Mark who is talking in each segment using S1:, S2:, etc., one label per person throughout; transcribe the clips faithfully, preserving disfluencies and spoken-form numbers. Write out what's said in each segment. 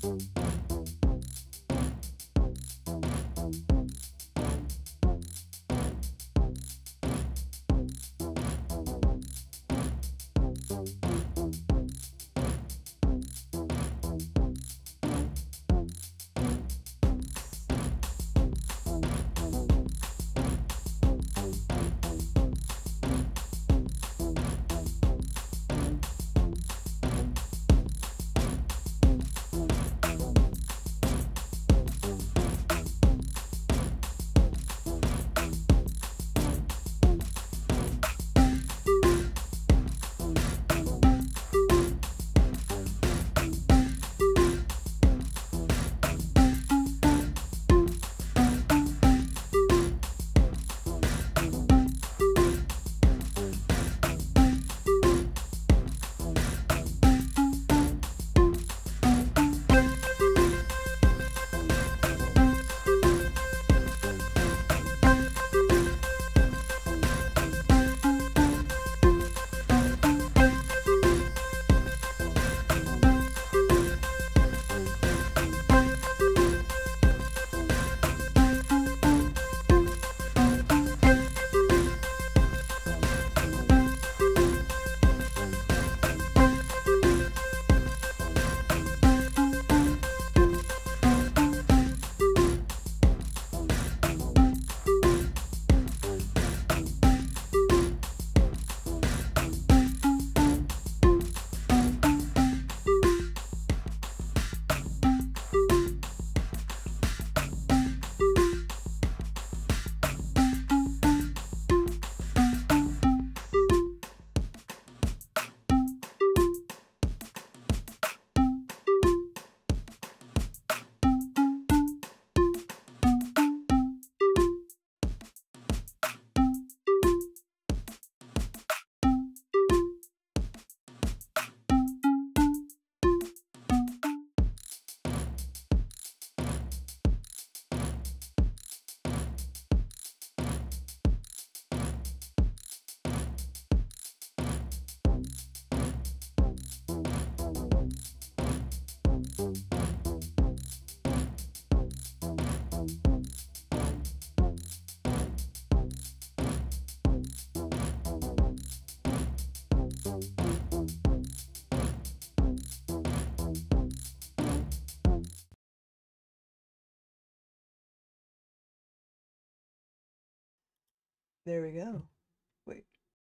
S1: There we go. Wait.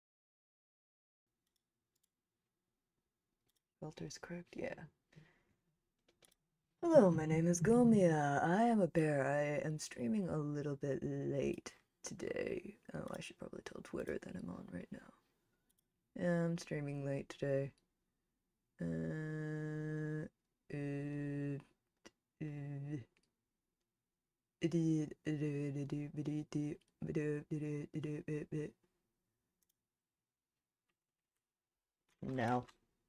S1: Filter's correct? Yeah. Hello, my name is Gomia. I am a bear. I am streaming a little bit late today. Oh, I should probably tell Twitter that I'm on right now. Yeah, I'm streaming late today. Uh, uh, uh, no.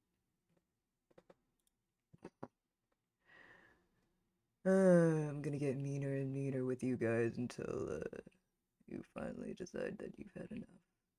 S1: Uh, I'm gonna get meaner and meaner with you guys until uh, you finally decide that you've had enough.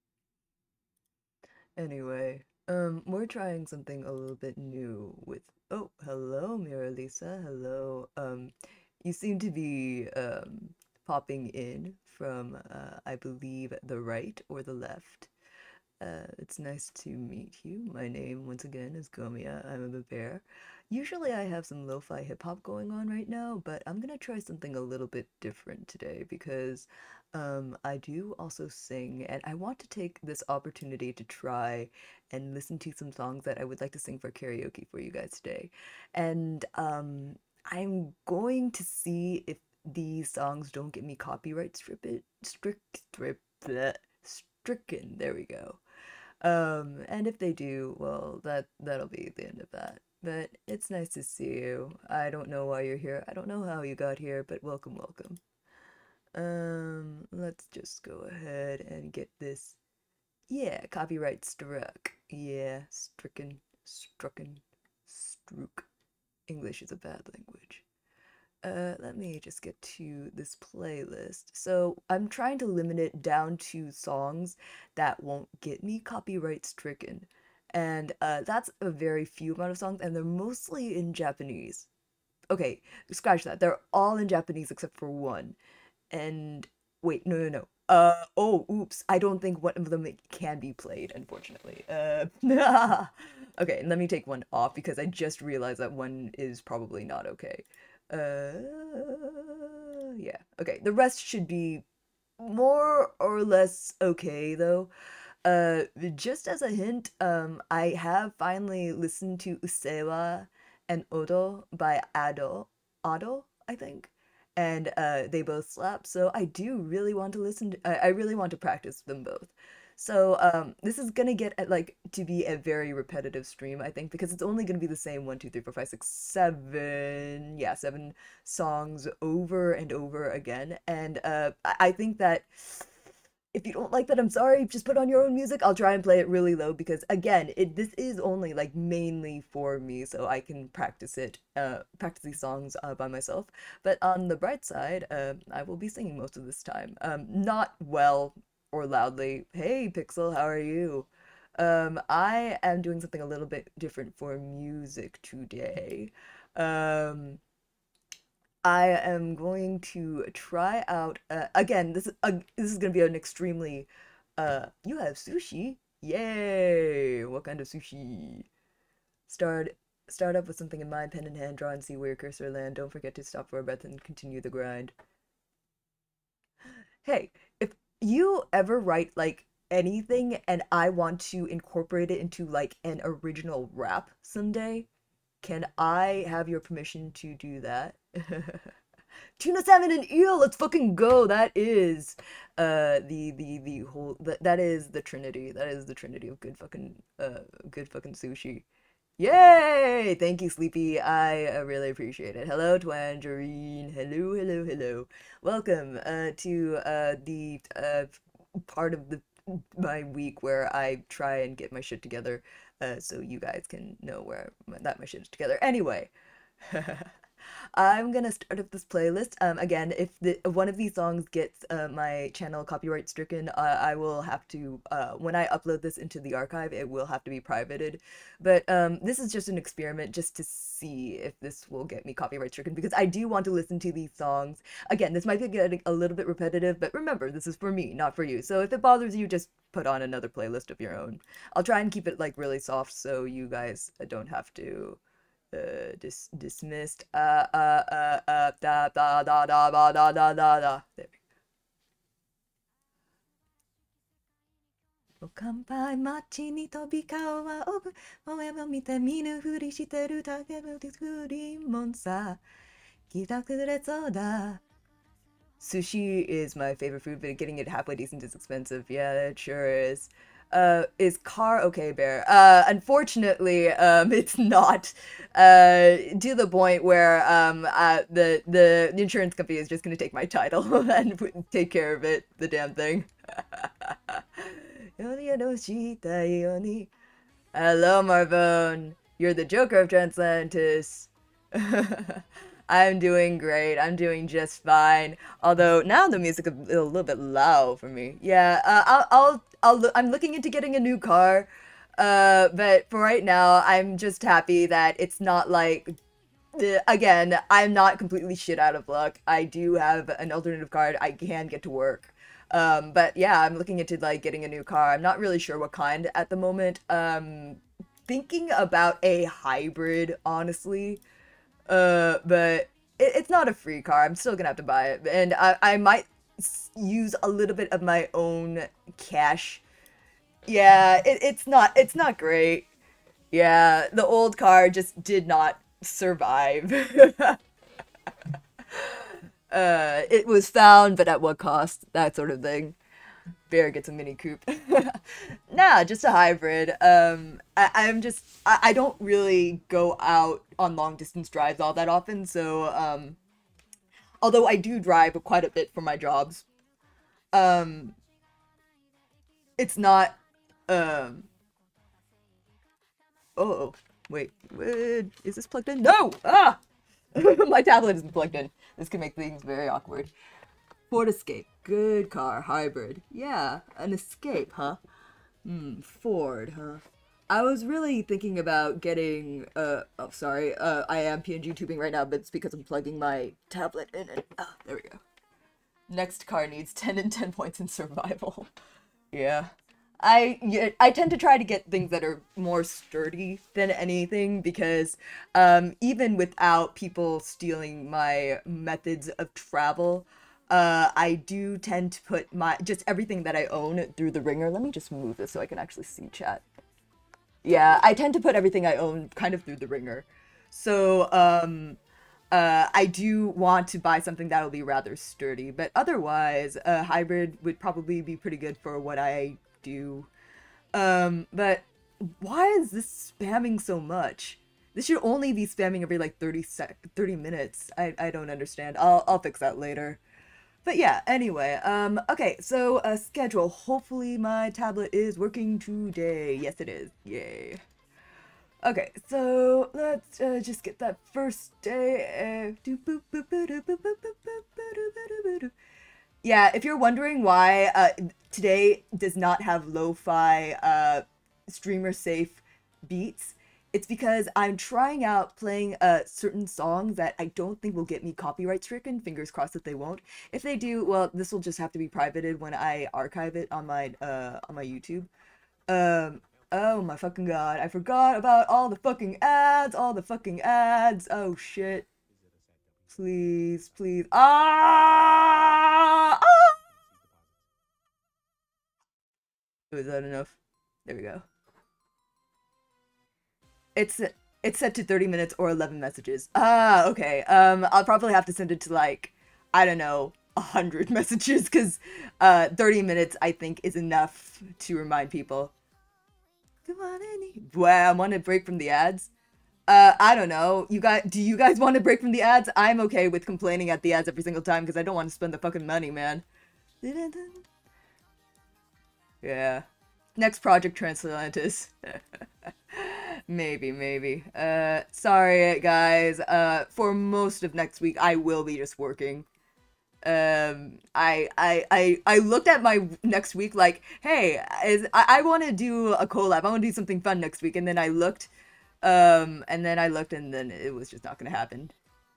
S1: Anyway, um, we're trying something a little bit new with. Oh, hello, Mira Lisa. Hello. Um, you seem to be um popping in from uh, I believe the right or the left. Uh, it's nice to meet you. My name, once again, is Gomia. I'm a bear. Usually I have some lo-fi hip-hop going on right now, but I'm gonna try something a little bit different today because um, I do also sing, and I want to take this opportunity to try and listen to some songs that I would like to sing for karaoke for you guys today. And um, I'm going to see if these songs don't get me copyright strip it, strict, strip, bleh, stricken. There we go. Um, and if they do, well, that that'll be the end of that. But it's nice to see you. I don't know why you're here. I don't know how you got here, but welcome, welcome. Um, let's just go ahead and get this. Yeah, copyright struck. Yeah, stricken, strucken, strook. English is a bad language. Uh, let me just get to this playlist. So I'm trying to limit it down to songs that won't get me copyright stricken. And uh, that's a very few amount of songs, and they're mostly in Japanese. okay, scratch that. They're all in Japanese except for one. And wait, no, no, no. Uh, oh, oops. I don't think one of them can be played, unfortunately. Uh, okay, let me take one off because I just realized that one is probably not okay. Uh, yeah. Okay, the rest should be more or less okay though. Uh, just as a hint, um, I have finally listened to Usewa and Odo by Ado, Ado, I think, and uh, they both slap. So I do really want to listen to, I, I really want to practice them both. So um, this is gonna get at like to be a very repetitive stream, I think, because it's only gonna be the same one, two, three, four, five, six, seven, yeah, seven songs over and over again, and uh, I, I think that if you don't like that, I'm sorry. Just put on your own music. I'll try and play it really low because again, it this is only like mainly for me, so I can practice it, uh, practice these songs uh, by myself. But on the bright side, uh, I will be singing most of this time. Um, not well or loudly. Hey, Pixel, how are you? Um, I am doing something a little bit different for music today. Um, I am going to try out uh, again. This is uh, this is gonna be an extremely uh. You have sushi? Yay! What kind of sushi? Start start up with something in mind, pen in hand, draw and see where your cursor land. Don't forget to stop for a breath and continue the grind. Hey, if you ever write like anything and I want to incorporate it into like an original rap someday, can I have your permission to do that? Tuna salmon and eel, let's fucking go. That is uh the the the whole that, that is the trinity. That is the trinity of good fucking uh good fucking sushi. Yay! Thank you, Sleepy. I uh, really appreciate it. Hello, Twangerine. Hello, hello, hello. Welcome uh to uh the uh part of the my week where I try and get my shit together uh so you guys can know where that my shit is together. Anyway. I'm gonna start up this playlist. Um, again, if the if one of these songs gets uh, my channel copyright stricken, uh, I will have to uh, when I upload this into the archive, it will have to be privated. But um, this is just an experiment, just to see if this will get me copyright stricken, because I do want to listen to these songs. Again, this might be getting a little bit repetitive, but remember, this is for me, not for you. So if it bothers you, just put on another playlist of your own. I'll try and keep it like really soft, so you guys don't have to. Uh, dis dismissed. Uh, uh, uh, uh, da, da, da, da, da, da, da, da, da. There we go. 乾杯街に飛び交うはオブ前を見て見ぬふりしてるだけの不倫もんさ来たくれそうだ Sushi is my favorite food, but getting it halfway decent is expensive. Yeah, it sure is. Uh, is car okay, Bear? Uh, unfortunately, um, it's not. Uh, to the point where um, uh, the the insurance company is just gonna take my title and take care of it. The damn thing. Hello, Marvone. You're the Joker of Translantis. I'm doing great. I'm doing just fine. Although now the music is a little bit loud for me. Yeah, uh, I'll, I'll, I'll, I'm looking into getting a new car. Uh, but for right now, I'm just happy that it's not like, uh, again, I'm not completely shit out of luck. I do have an alternative car. I can get to work. Um, but yeah, I'm looking into like getting a new car. I'm not really sure what kind at the moment. Um, thinking about a hybrid, honestly. Uh, but it, it's not a free car. I'm still gonna have to buy it, and I I might use a little bit of my own cash. Yeah, it, it's not it's not great. Yeah, the old car just did not survive. uh, it was found, but at what cost? That sort of thing. Bear gets a mini coupe. Nah, just a hybrid. Um, I, I'm just I, I don't really go out on long distance drives all that often, so um, although I do drive quite a bit for my jobs, um, it's not um. Oh, wait, wait, is this plugged in? No! Ah, my tablet isn't plugged in. This can make things very awkward. Ford Escape, good car, hybrid. Yeah, an Escape, huh? Hmm, Ford, huh? I was really thinking about getting, uh, oh, sorry, uh, I am P N G tubing right now, but it's because I'm plugging my tablet in and, ah, there we go. Next car needs ten and ten points in survival. Yeah. I yeah, I tend to try to get things that are more sturdy than anything because um, even without people stealing my methods of travel, uh, I do tend to put my just everything that I own through the ringer. Let me just move this so I can actually see chat. Yeah, I tend to put everything I own kind of through the ringer. So, um, uh, I do want to buy something that'll be rather sturdy, but otherwise, a hybrid would probably be pretty good for what I do. Um, but why is this spamming so much? This should only be spamming every like thirty sec thirty minutes. I, I don't understand. I'll, I'll fix that later. But yeah, anyway, um, okay, so, uh, schedule. Hopefully my tablet is working today. Yes, it is. Yay. Okay, so let's uh, just get that first day. Yeah, if you're wondering why uh, today does not have lo-fi uh, streamer safe beats, it's because I'm trying out playing uh, certain songs that I don't think will get me copyright stricken. Fingers crossed that they won't. If they do, well, this will just have to be privated when I archive it on my uh, on my YouTube. Um, oh my fucking god, I forgot about all the fucking ads, all the fucking ads. Oh shit. Please, please. Ah! Ah! Is that enough? There we go. It's it's set to thirty minutes or eleven messages. Ah, okay. Um, I'll probably have to send it to like, I don't know, a hundred messages because uh, thirty minutes I think is enough to remind people. Come on, any. Wow, I want to break from the ads. Uh, I don't know. You guys, do you guys want to break from the ads? I'm okay with complaining at the ads every single time because I don't want to spend the fucking money, man. Yeah. Next project, Transatlantis. Maybe, maybe. Uh, sorry, guys. Uh, for most of next week, I will be just working. Um, I, I, I, I looked at my next week like, hey, is, I, I want to do a collab. I want to do something fun next week. And then I looked, um, and then I looked and then it was just not going to happen.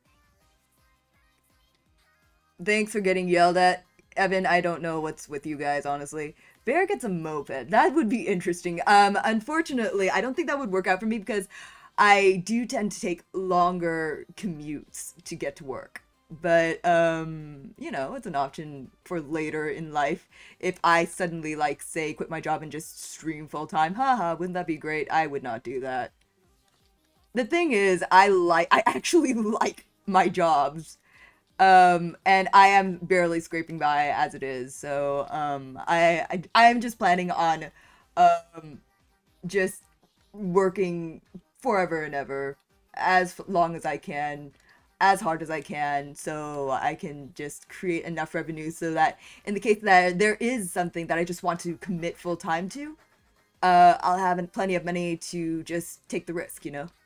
S1: Thanks for getting yelled at. Evan, I don't know what's with you guys, honestly. Bear gets a moped. That would be interesting. Um, unfortunately, I don't think that would work out for me because I do tend to take longer commutes to get to work. But, um, you know, it's an option for later in life. If I suddenly, like, say, quit my job and just stream full-time, haha, wouldn't that be great? I would not do that. The thing is, I like, I actually like my jobs. Um, and I am barely scraping by as it is, so, um, I, I, I am just planning on, um, just working forever and ever, as long as I can, as hard as I can, so I can just create enough revenue so that in the case that there is something that I just want to commit full time to, uh, I'll have plenty of money to just take the risk, you know?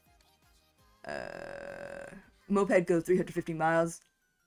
S1: Uh, moped goes three hundred fifty miles.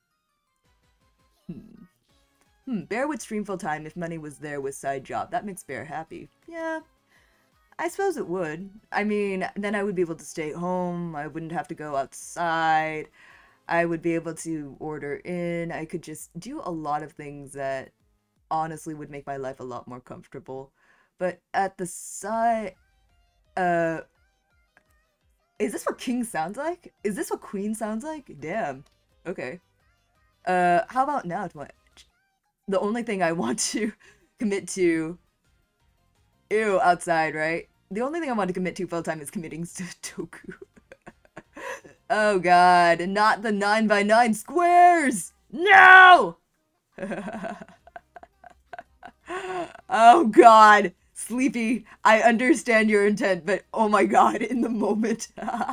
S1: Hmm. Hmm, Bear would stream full time if money was there with side job. That makes Bear happy. Yeah, I suppose it would. I mean, then I would be able to stay home. I wouldn't have to go outside. I would be able to order in. I could just do a lot of things that honestly would make my life a lot more comfortable. But at the side, uh, is this what King sounds like? Is this what Queen sounds like? Damn. Okay. Uh, how about now? What? The only thing I want to commit to, ew, outside, right? The only thing I want to commit to full time is committing to Toku. Oh god, not the nine by nine squares! No! Oh god, Sleepy, I understand your intent, but oh my god, in the moment.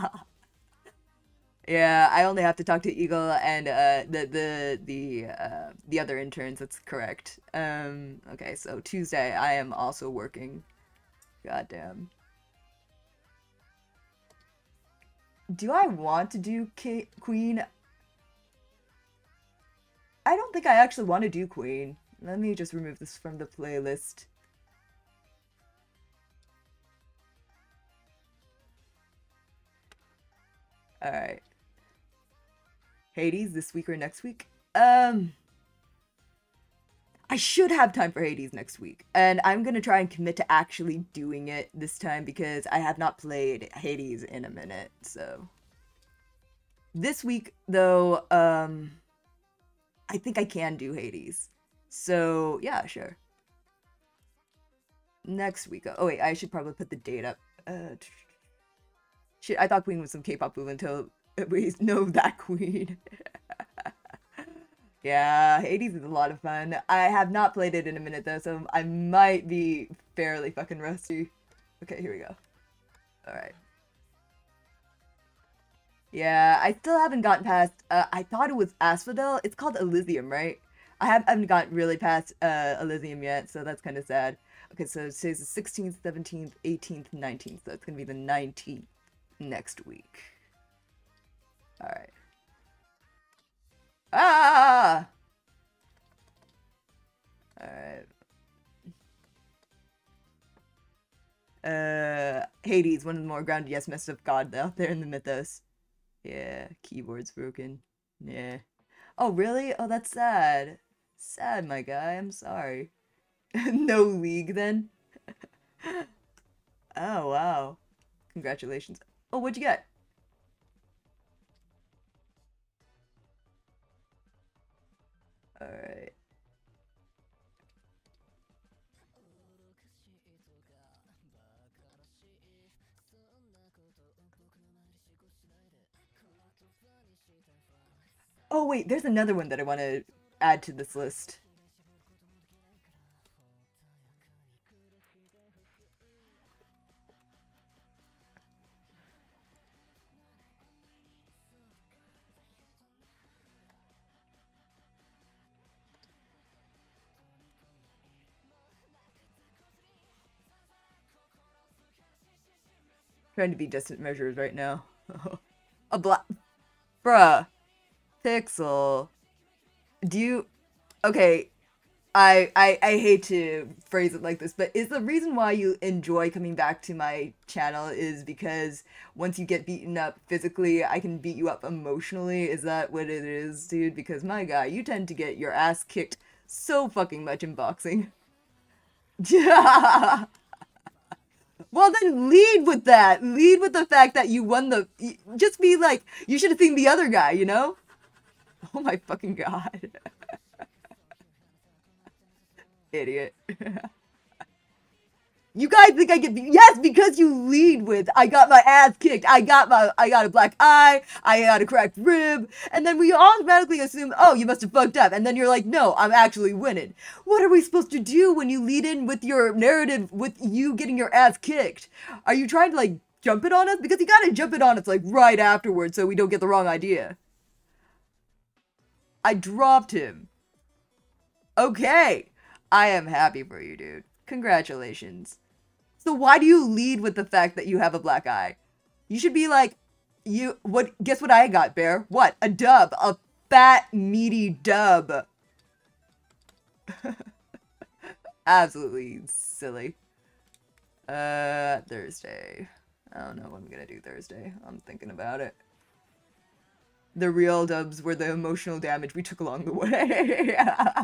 S1: Yeah, I only have to talk to Eagle and uh, the the the uh, the other interns. That's correct. Um, okay, so Tuesday I am also working. Goddamn. Do I want to do K Queen? I don't think I actually want to do Queen. Let me just remove this from the playlist. Alright. Hades this week or next week? Um... I should have time for Hades next week, and I'm gonna try and commit to actually doing it this time because I have not played Hades in a minute, so... This week, though, um... I think I can do Hades. So, yeah, sure. Next week. Oh, wait, I should probably put the date up. Uh, shit, I thought Queen was some K-pop move until we know that Queen. Yeah, Hades is a lot of fun. I have not played it in a minute though, so I might be fairly fucking rusty. Okay, here we go. Alright. Yeah, I still haven't gotten past, uh, I thought it was Asphodel. It's called Elysium, right? I have, haven't gotten really past uh, Elysium yet, so that's kind of sad. Okay, so today's the sixteenth, seventeenth, eighteenth, nineteenth, so it's gonna be the nineteenth next week. Alright. Ah! Alright. Uh, Hades, one of the more grounded, yes, messed up god out there in the mythos. Yeah, keyboard's broken. Yeah. Oh, really? Oh, that's sad. Sad, my guy. I'm sorry. No league, then? Oh, wow. Congratulations. Oh, what'd you get? Alright. Oh, wait, there's another one that I want to add to this list. Trying to be distant measures right now. A black... Bruh. Pixel. Do you... Okay. I, I, I hate to phrase it like this, but is the reason why you enjoy coming back to my channel is because once you get beaten up physically, I can beat you up emotionally? Is that what it is, dude? Because my guy, you tend to get your ass kicked so fucking much in boxing. Well, then lead with that. Lead with the fact that you won the... Just be like, you should have seen the other guy, you know? Oh my fucking god. Idiot. You guys think I get... Yes, because you lead with, I got my ass kicked, I got my, I got a black eye, I got a cracked rib, and then we automatically assume, oh, you must have fucked up, and then you're like, no, I'm actually winning. What are we supposed to do when you lead in with your narrative with you getting your ass kicked? Are you trying to, like, jump it on us? Because you gotta jump it on us, like, right afterwards so we don't get the wrong idea. I dropped him. Okay. I am happy for you, dude. Congratulations. So why do you lead with the fact that you have a black eye? You should be like, you, what, guess what I got, Bear? What? A dub. A fat, meaty dub. Absolutely silly. Uh, Thursday. I don't know what I'm gonna do Thursday. I'm thinking about it. The real dubs were the emotional damage we took along the way.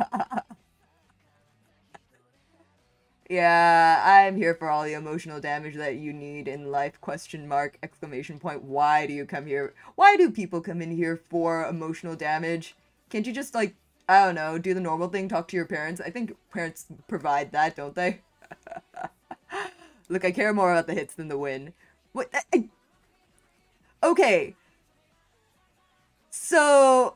S1: Yeah, I'm here for all the emotional damage that you need in life, question mark, exclamation point. Why do you come here? Why do people come in here for emotional damage? Can't you just, like, I don't know, do the normal thing, talk to your parents? I think parents provide that, don't they? Look, I care more about the hits than the win. What? I, I... Okay. So...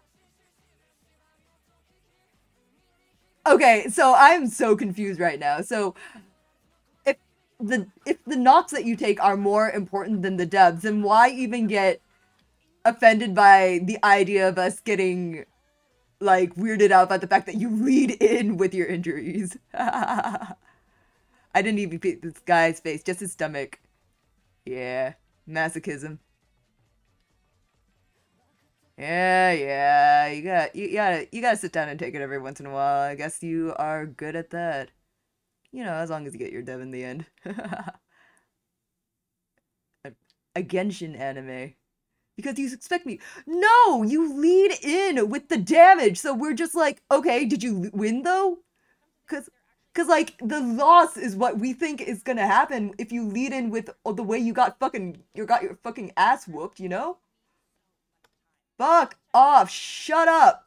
S1: Okay, so I'm so confused right now. So, if the if the knocks that you take are more important than the dubs, then why even get offended by the idea of us getting, like, weirded out by the fact that you lead in with your injuries? I didn't even beat this guy's face, just his stomach. Yeah, masochism. Yeah, yeah, you got you, you gotta you gotta sit down and take it every once in a while. I guess you are good at that. You know, as long as you get your dub in the end. A, a Genshin anime. Because you expect me. No, you lead in with the damage. So we're just like, okay, did you win though? Cause, cause like the loss is what we think is gonna happen if you lead in with the way you got fucking, you got your fucking ass whooped, you know? Fuck off! Shut up!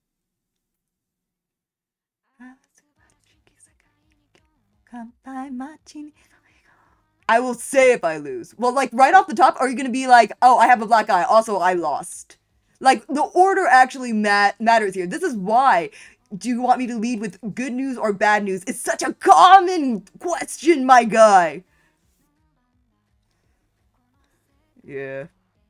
S1: I will say if I lose. Well, like, right off the top, are you gonna be like, oh, I have a black eye, also I lost? Like, the order actually mat matters here. This is why. Do you want me to lead with good news or bad news? It's such a common question, my guy! Yeah.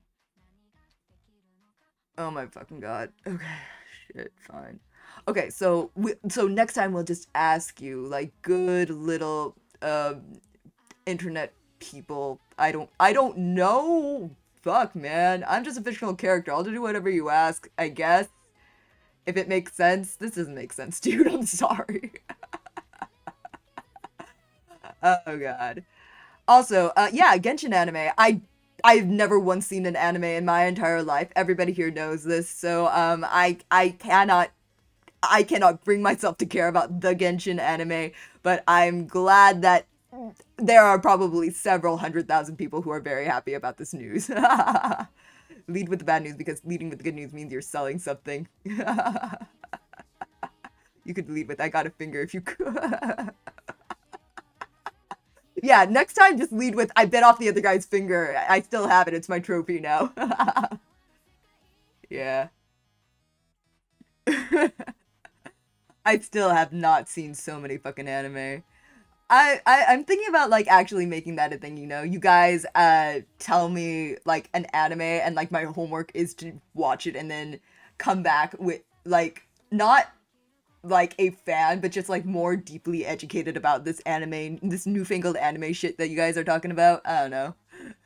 S1: Oh my fucking god. Okay. Shit, fine. Okay, so we, so next time we'll just ask you, like, good little, um, internet people. I don't, I don't know. Fuck, man. I'm just a fictional character. I'll do whatever you ask, I guess. If it makes sense. This doesn't make sense, dude. I'm sorry. Oh, God. Also, uh, yeah, Genshin anime. I, I've never once seen an anime in my entire life. Everybody here knows this, so, um, I, I cannot I cannot bring myself to care about the Genshin anime, but I'm glad that there are probably several hundred thousand people who are very happy about this news. Lead with the bad news, because leading with the good news means you're selling something. You could lead with, I got a finger if you could. Yeah, next time just lead with, I bit off the other guy's finger. I still have it, it's my trophy now. Yeah. I still have not seen so many fucking anime. I, I, I'm thinking about, like, actually making that a thing, you know? You guys, uh, tell me, like, an anime, and, like, my homework is to watch it and then come back with, like, not, like, a fan, but just, like, more deeply educated about this anime, this newfangled anime shit that you guys are talking about. I don't know.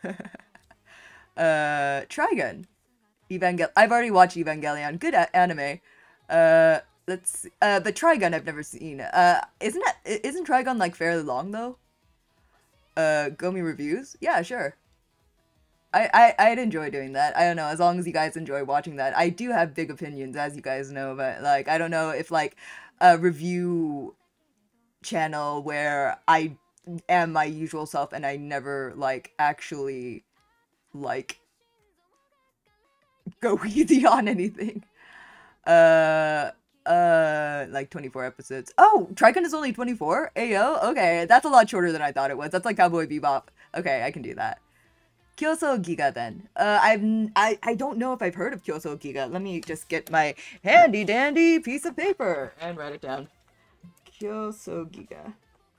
S1: uh, Trigun. Evangel- I've already watched Evangelion. Good a anime. Uh... Let's, uh, but Trigun I've never seen. Uh, isn't it, isn't Trigun, like, fairly long, though? Uh, Gomi reviews? Yeah, sure. I, I, I'd enjoy doing that. I don't know, as long as you guys enjoy watching that. I do have big opinions, as you guys know, but, like, I don't know if, like, a review channel where I am my usual self and I never, like, actually, like, go easy on anything. Uh... Uh, like twenty-four episodes. Oh, Trigun is only twenty-four? Ayo? Okay, that's a lot shorter than I thought it was. That's like Cowboy Bebop. Okay, I can do that. Kyoso Giga then. Uh, I've, I, I don't know if I've heard of Kyoso Giga. Let me just get my handy dandy piece of paper and write it down. Kyoso Giga.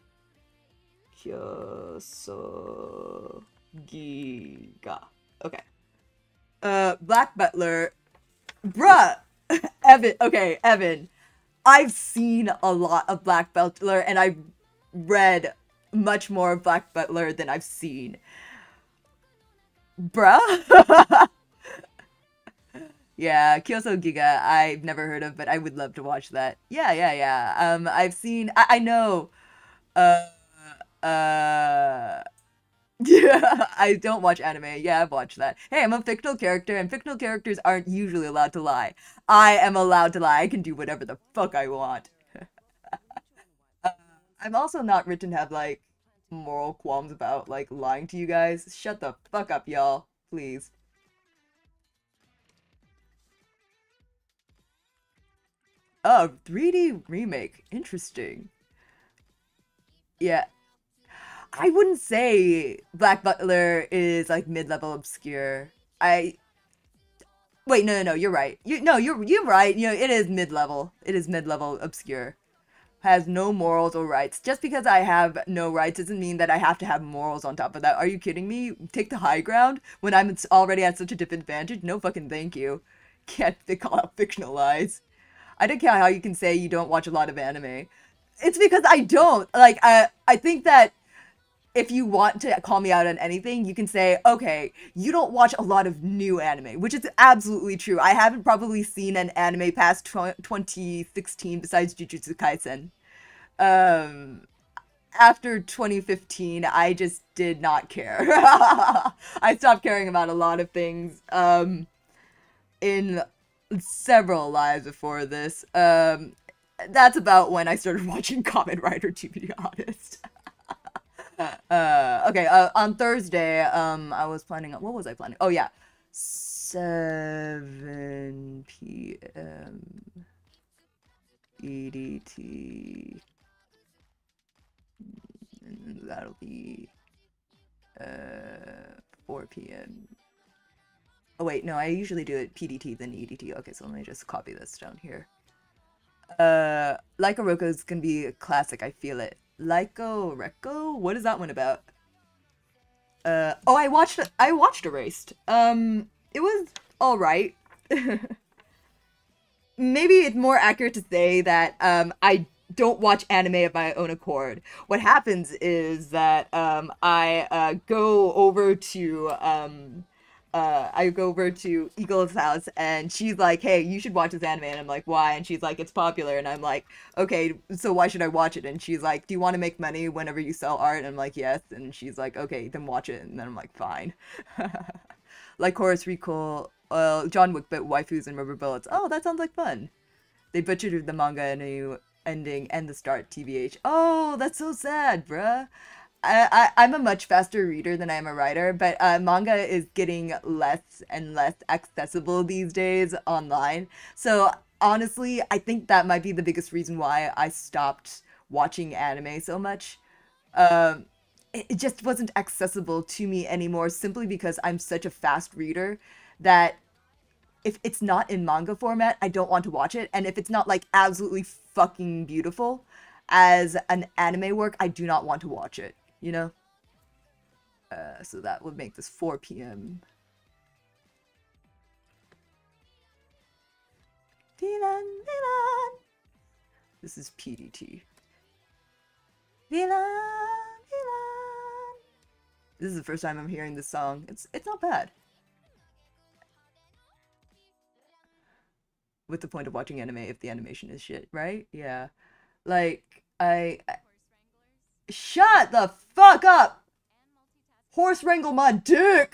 S1: Kyoso Giga. Okay. Uh, Black Butler. Bruh! Evan, okay, Evan, I've seen a lot of Black Butler, and I've read much more of Black Butler than I've seen. Bruh? Yeah, Kyoso Giga, I've never heard of, but I would love to watch that. Yeah, yeah, yeah. Um, I've seen, I, I know, uh, uh... Yeah, I don't watch anime. Yeah, I've watched that. Hey, I'm a fictional character, and fictional characters aren't usually allowed to lie. I am allowed to lie. I can do whatever the fuck I want. uh, I'm also not written to have, like, moral qualms about, like, lying to you guys. Shut the fuck up, y'all. Please. Oh, three D remake. Interesting. Yeah. I wouldn't say Black Butler is, like, mid-level obscure. I... Wait, no, no, no, you're right. You, no, you're, you're right. You know, it is mid-level. It is mid-level obscure. Has no morals or rights. Just because I have no rights doesn't mean that I have to have morals on top of that. Are you kidding me? Take the high ground when I'm already at such a disadvantage? No fucking thank you. Can't call out fictional lies. I don't care how you can say you don't watch a lot of anime. It's because I don't. Like, I, I think that if you want to call me out on anything, you can say, okay, you don't watch a lot of new anime, which is absolutely true. I haven't probably seen an anime past twenty sixteen besides Jujutsu Kaisen. Um, after twenty fifteen, I just did not care. I stopped caring about a lot of things um, in several lives before this. Um, that's about when I started watching Kamen Rider, to be honest. uh, okay, uh, on Thursday, um, I was planning on, what was I planning? Oh, yeah. seven p m E D T. And that'll be uh four p m Oh wait, no, I usually do it P D T then E D T. Okay, so let me just copy this down here. Uh, Laiko Roko is gonna be a classic. I feel it. Laiko Reko? What is that one about? Uh, oh, I watched. I watched Erased. Um, it was all right. Maybe it's more accurate to say that um I don't watch anime of my own accord. What happens is that um I uh go over to um uh I go over to Eagle's house and she's like, "Hey, you should watch this anime." And I'm like, "Why?" And she's like, "It's popular." And I'm like, "Okay, so why should I watch it?" And she's like, "Do you want to make money whenever you sell art?" And I'm like, "Yes." And she's like, "Okay, then watch it." And then I'm like, "Fine." Like Horace Recall, uh, John Wick, but waifus and rubber bullets. Oh, that sounds like fun. They butchered the manga and a ending and the start, T B H. Oh, that's so sad, bruh. I, I, I'm a much faster reader than I am a writer, but uh, manga is getting less and less accessible these days online. So honestly, I think that might be the biggest reason why I stopped watching anime so much. Um, it, it just wasn't accessible to me anymore simply because I'm such a fast reader that if it's not in manga format, I don't want to watch it. And if it's not like absolutely fucking beautiful as an anime work, I do not want to watch it, you know? Uh, so that would make this four p m Villain, villain. This is P D T. Villain, villain. This is the first time I'm hearing this song. It's it's not bad. With the point of watching anime if the animation is shit, right? Yeah. Like, I, I shut the fuck up! Horse wrangle my dick!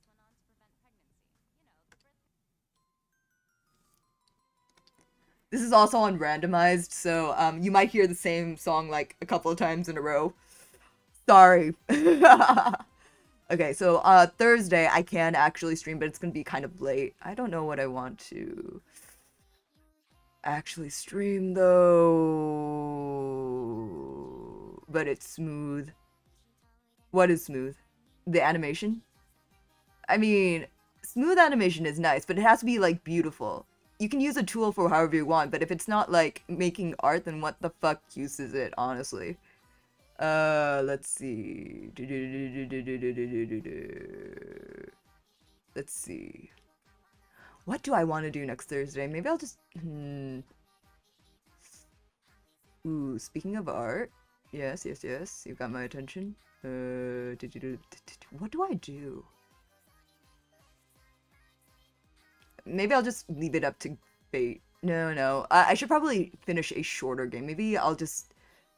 S1: This is also on randomized, so um, you might hear the same song like a couple of times in a row. Sorry. Okay, so uh, Thursday I can actually stream, but it's gonna be kind of late. I don't know what I want to actually stream though. But it's smooth. What is smooth? The animation? I mean, smooth animation is nice, but it has to be like beautiful. You can use a tool for however you want, but if it's not like making art, then what the fuck use is it, honestly? Uh, let's see. Let's see. What do I want to do next Thursday? Maybe I'll just... Hmm. Ooh, speaking of art. Yes, yes, yes. You got my attention. Uh, what do I do? Maybe I'll just leave it up to fate. No, no. I, I should probably finish a shorter game. Maybe I'll just...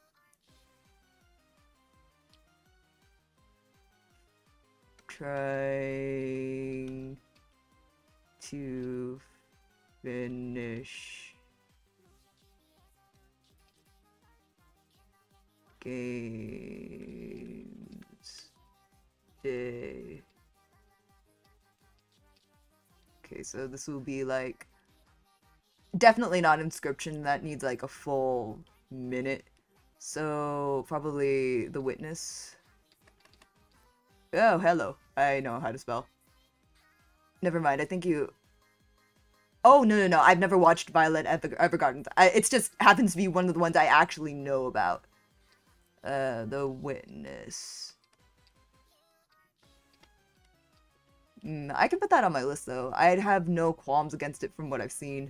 S1: Trying to finish games day. Okay, so this will be like definitely not Inscription. That needs like a full minute. So probably The Witness. Oh, hello. I know how to spell. Never mind. I think you... Oh, no, no, no. I've never watched Violet Ever Evergarden. I, it's just happens to be one of the ones I actually know about. Uh, The Witness. Mm, I can put that on my list, though. I'd have no qualms against it from what I've seen.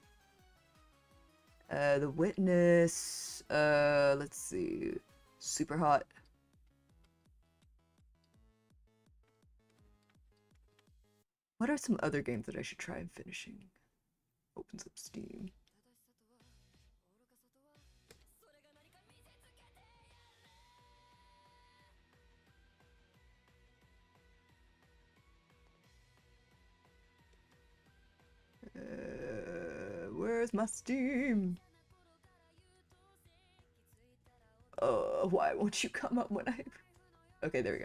S1: Uh, The Witness. Uh, let's see. Super Hot. What are some other games that I should try finishing? Opens up Steam. Where's my Steam? Oh, why won't you come up when I... Okay, there we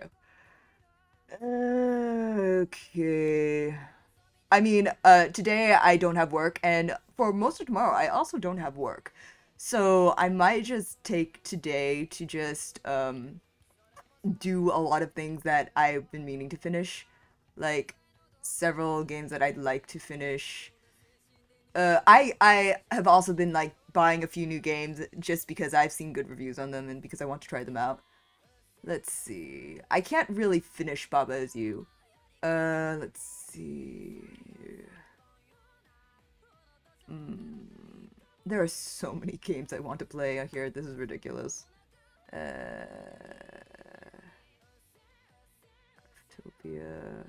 S1: go. Okay. I mean, uh, today I don't have work, and for most of tomorrow I also don't have work. So I might just take today to just, um, do a lot of things that I've been meaning to finish. Like, several games that I'd like to finish. Uh, I I have also been like buying a few new games just because I've seen good reviews on them and because I want to try them out. Let's see. I can't really finish Baba Is You. Uh, let's see. Mm. There are so many games I want to play here. This is ridiculous. Uh, Craftopia.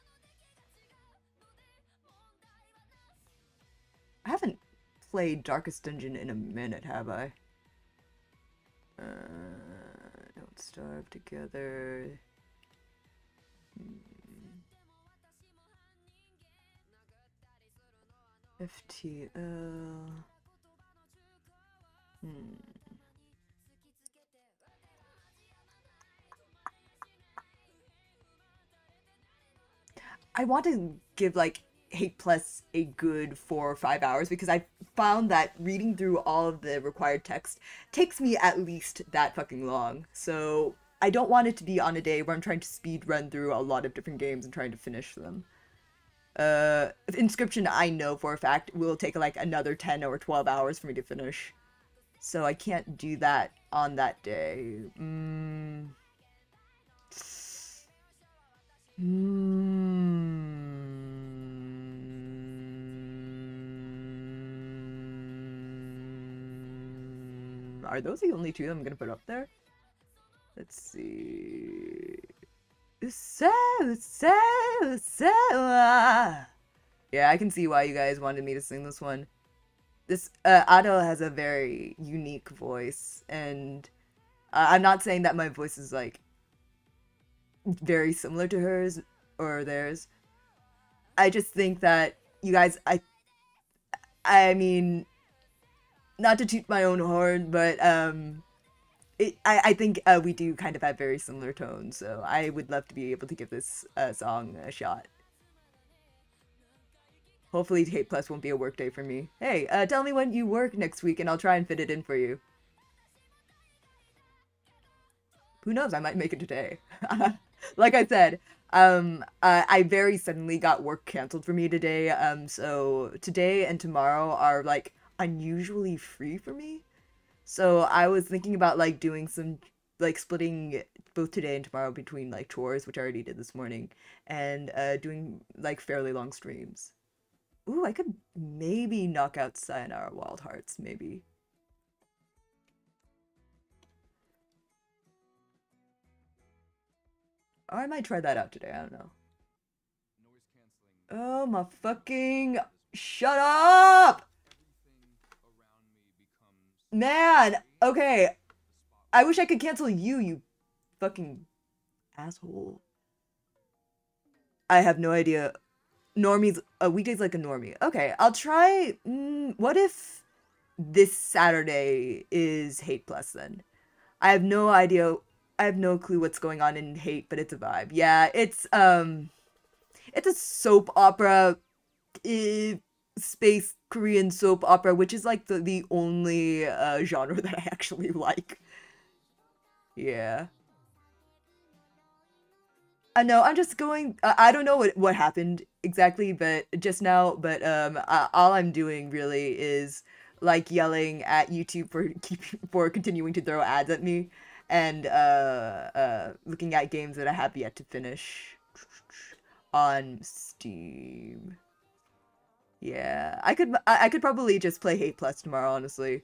S1: I haven't played Darkest Dungeon in a minute, have I? Uh, Don't Starve Together. Hmm. F T L. Hmm. I want to give like Hate Plus a good four or five hours because I found that reading through all of the required text takes me at least that fucking long. So I don't want it to be on a day where I'm trying to speed run through a lot of different games and trying to finish them. Uh, Inscription, I know for a fact, will take like another ten or twelve hours for me to finish. So I can't do that on that day. Mm. Mm. Are those the only two I'm gonna put up there? Let's see. So, so, so. Yeah, I can see why you guys wanted me to sing this one. This uh, Ado has a very unique voice, and uh, I'm not saying that my voice is like very similar to hers or theirs. I just think that you guys, I, I mean, not to toot my own horn, but um, it, I, I think uh, we do kind of have very similar tones. So I would love to be able to give this uh, song a shot. Hopefully, Hate Plus won't be a work day for me. Hey, uh, tell me when you work next week, and I'll try and fit it in for you. Who knows? I might make it today. Like I said, um, uh, I very suddenly got work canceled for me today. Um, so today and tomorrow are like unusually free for me. So I was thinking about like doing some like splitting both today and tomorrow between like chores, which I already did this morning, and uh, doing like fairly long streams. Ooh, I could maybe knock out Sayonara Wild Hearts, maybe. Or I might try that out today, I don't know. Oh my fucking... Shut up! Man, okay. I wish I could cancel you, you fucking asshole. I have no idea. Normies, uh, weekdays like a normie. Okay, I'll try. Mm, what if this Saturday is Hate Plus then? I have no idea. I have no clue what's going on in Hate, but it's a vibe. Yeah, it's um, it's a soap opera, uh, space Korean soap opera, which is like the the only uh, genre that I actually like. Yeah. I know, I'm just going, uh, I don't know what, what happened exactly, but just now, but um, uh, all I'm doing really is like yelling at YouTube for keep for continuing to throw ads at me, and uh, uh, looking at games that I have yet to finish on Steam. Yeah, I could I, I could probably just play Hate Plus tomorrow, honestly.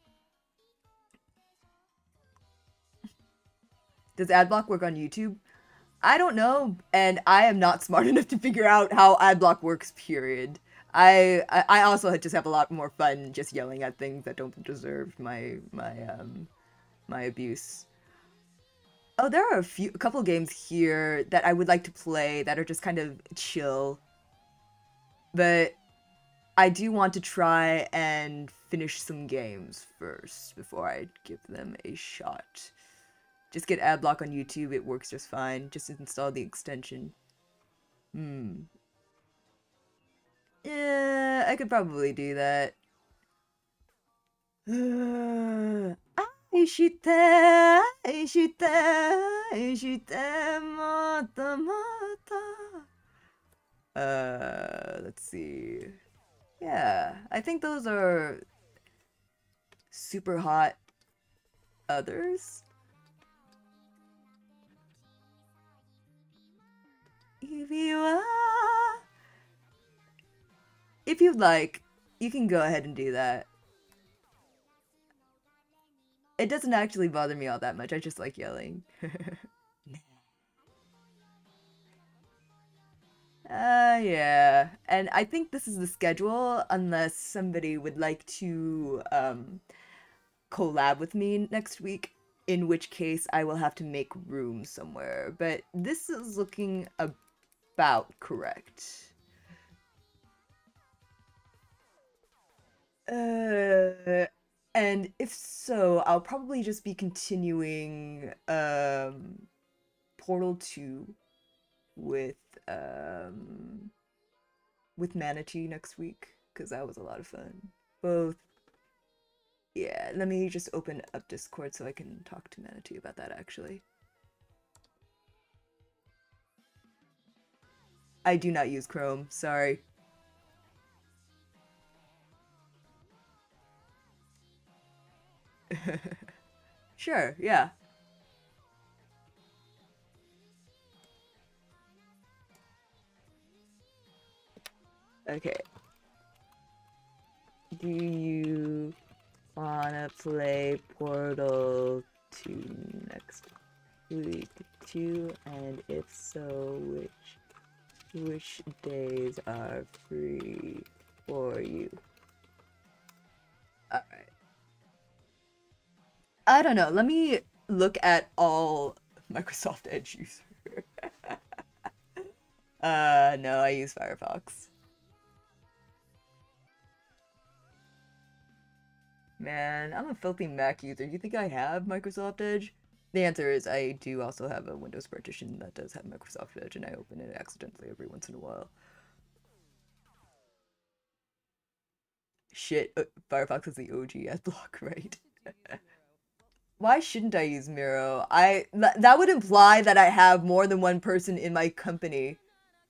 S1: Does adblock work on YouTube? I don't know, and I am not smart enough to figure out how adblock works, period. I I also just have a lot more fun just yelling at things that don't deserve my my um my abuse. Oh, there are a few a couple games here that I would like to play that are just kind of chill. But I do want to try and finish some games first before I give them a shot. Just get Adblock on YouTube, it works just fine. Just install the extension. Hmm. Yeah, I could probably do that. 愛して愛して愛してもっともっと Uh, let's see. Yeah, I think those are super hot others. If you are, if you'd like, you can go ahead and do that. It doesn't actually bother me all that much. I just like yelling. Uh, yeah. And I think this is the schedule, unless somebody would like to um, collab with me next week, in which case I will have to make room somewhere. But this is looking about correct. Uh, and if so, I'll probably just be continuing um, Portal two with um with Manatee next week because that was a lot of fun. Both, yeah. Let me just open up Discord so I can talk to Manatee about that. Actually, I do not use Chrome. Sorry. Sure. Yeah. Okay. Do you wanna play Portal two next week too? And if so, which which days are free for you? Alright. I don't know. Let me look at all Microsoft Edge users. uh, no, I use Firefox. Man, I'm a filthy Mac user. You think I have Microsoft Edge? The answer is I do also have a Windows partition that does have Microsoft Edge, and I open it accidentally every once in a while. Shit, uh, Firefox is the O G adblock, right? Why shouldn't I use Miro? I th that would imply that I have more than one person in my company.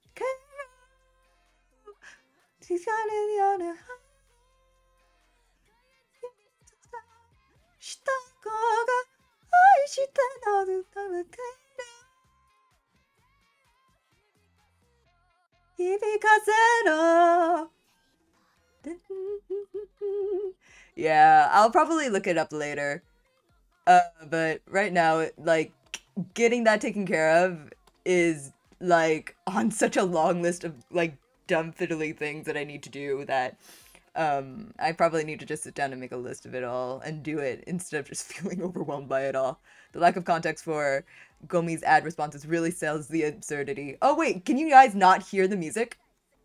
S1: Yeah, I'll probably look it up later. Uh, but right now, like, getting that taken care of is, like, on such a long list of, like, dumb fiddly things that I need to do that, um, I probably need to just sit down and make a list of it all and do it instead of just feeling overwhelmed by it all. The lack of context for Gomi's ad responses really sells the absurdity. Oh, wait, can you guys not hear the music?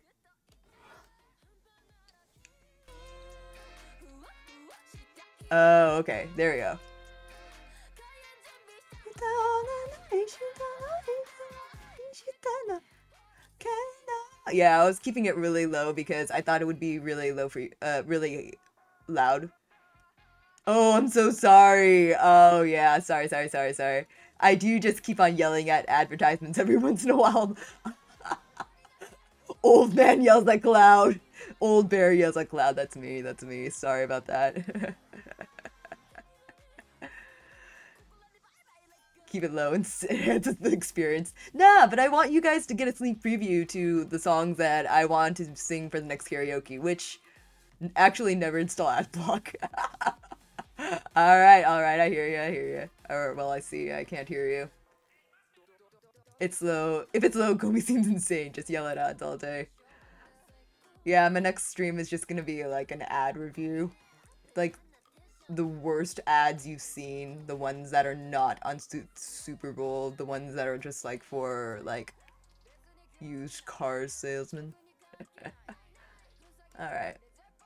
S1: Oh, okay, there we go. Yeah, I was keeping it really low because I thought it would be really low for you, uh, really loud. Oh, I'm so sorry. Oh, yeah, sorry, sorry, sorry, sorry. I do just keep on yelling at advertisements every once in a while. Old man yells like Cloud. Old bear yells like Cloud. That's me, that's me. Sorry about that. Keep it low and enhance the experience. Nah, but I want you guys to get a sneak preview to the songs that I want to sing for the next karaoke, which actually never install Adblock. Alright, alright, I hear you, I hear you. Or, well, I see, I can't hear you. It's low. If it's low, Gomi seems insane. Just yell at ads all day. Yeah, my next stream is just gonna be like an ad review. Like, the worst ads you've seen, the ones that are not on Su Super Bowl, the ones that are just like for like used car salesmen. Alright.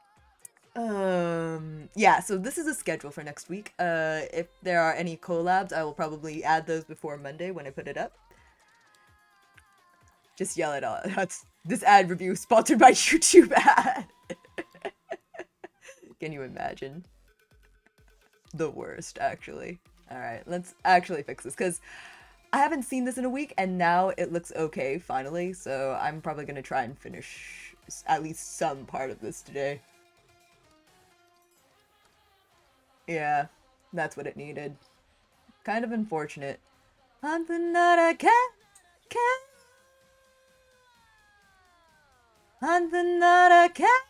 S1: Um, yeah, so this is a schedule for next week. Uh, if there are any collabs, I will probably add those before Monday when I put it up. Just yell it all. That's this ad review sponsored by YouTube ad. Can you imagine? The worst, actually. Alright, let's actually fix this, because I haven't seen this in a week, and now it looks okay, finally, so I'm probably gonna try and finish at least some part of this today. Yeah, that's what it needed. Kind of unfortunate. Something that I can't, can't. Something that I can't.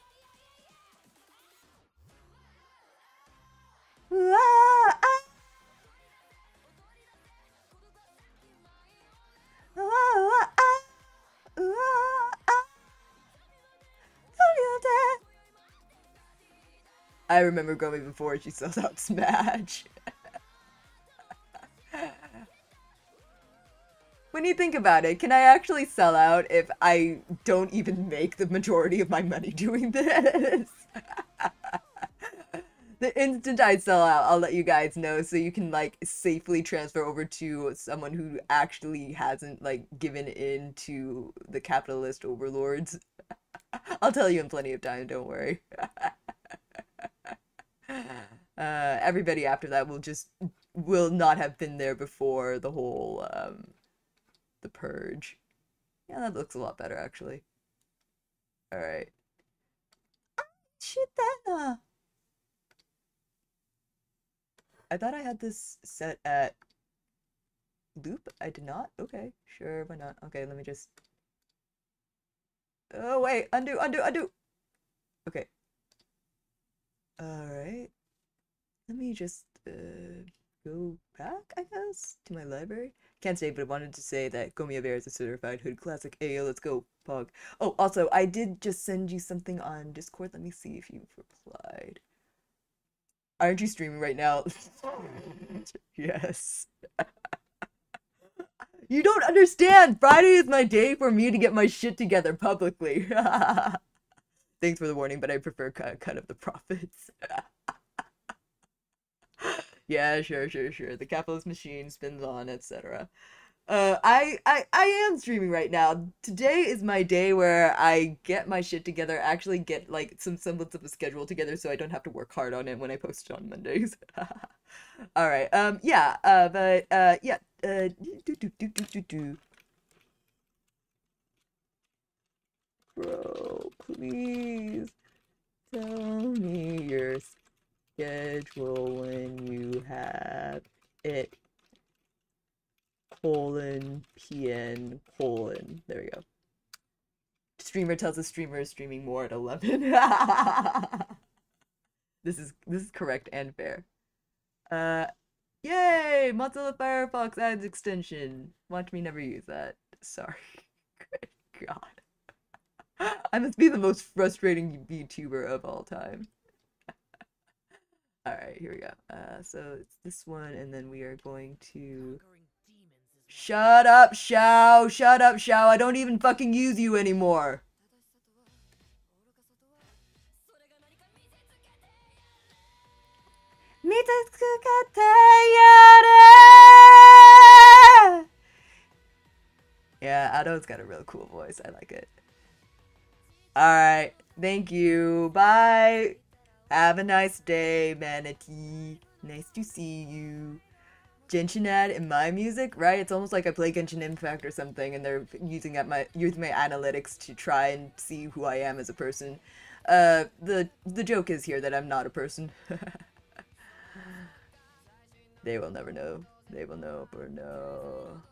S1: Ooh, ah, ah. Ooh, ah, ah. Ooh, ah, ah. I remember Gomi before she sells out Smash. When you think about it, can I actually sell out if I don't even make the majority of my money doing this? The instant I sell out, I'll let you guys know so you can like safely transfer over to someone who actually hasn't like given in to the capitalist overlords. I'll tell you in plenty of time, don't worry. Uh, everybody after that will just will not have been there before the whole um, the purge. Yeah, that looks a lot better actually. All right. Shit, that. I thought I had this set at loop. I did not. Okay, sure, why not? Okay, let me just. Oh wait, undo, undo, undo. Okay. All right. Let me just uh, go back, I guess, to my library. Can't say, but I wanted to say that Gomiya Bear is a certified hood classic. Ayo, let's go, Pog. Oh, also, I did just send you something on Discord. Let me see if you've replied. Aren't you streaming right now? Yes. You don't understand! Friday is my day for me to get my shit together publicly. Thanks for the warning, but I prefer cut, cut of the profits. Yeah, sure, sure, sure. The capitalist machine spins on, et cetera. Uh, I, I, I am streaming right now. Today is my day where I get my shit together, actually get like some semblance of a schedule together, so I don't have to work hard on it when I post it on Mondays. All right. Um. Yeah. Uh. But. Uh. Yeah. Uh. Do do do do do do. Bro, please tell me your schedule when you have it. Colon pn colon. There we go. Streamer tells a streamer is streaming more at eleven. This is this is correct and fair. Uh, yay! Mozilla Firefox adds extension. Watch me never use that. Sorry. Good God. I must be the most frustrating VTuber of all time. Alright, here we go. Uh, so it's this one, and then we are going to... Shut up, Shao! Shut up, Shao! I don't even fucking use you anymore! Yeah, Ado's got a real cool voice. I like it. Alright, thank you. Bye! Have a nice day, Manatee. Nice to see you. Genshin ad in my music, right? It's almost like I play Genshin Impact or something, and they're using at my using my analytics to try and see who I am as a person. Uh, the the joke is here that I'm not a person. They will never know. They will never know.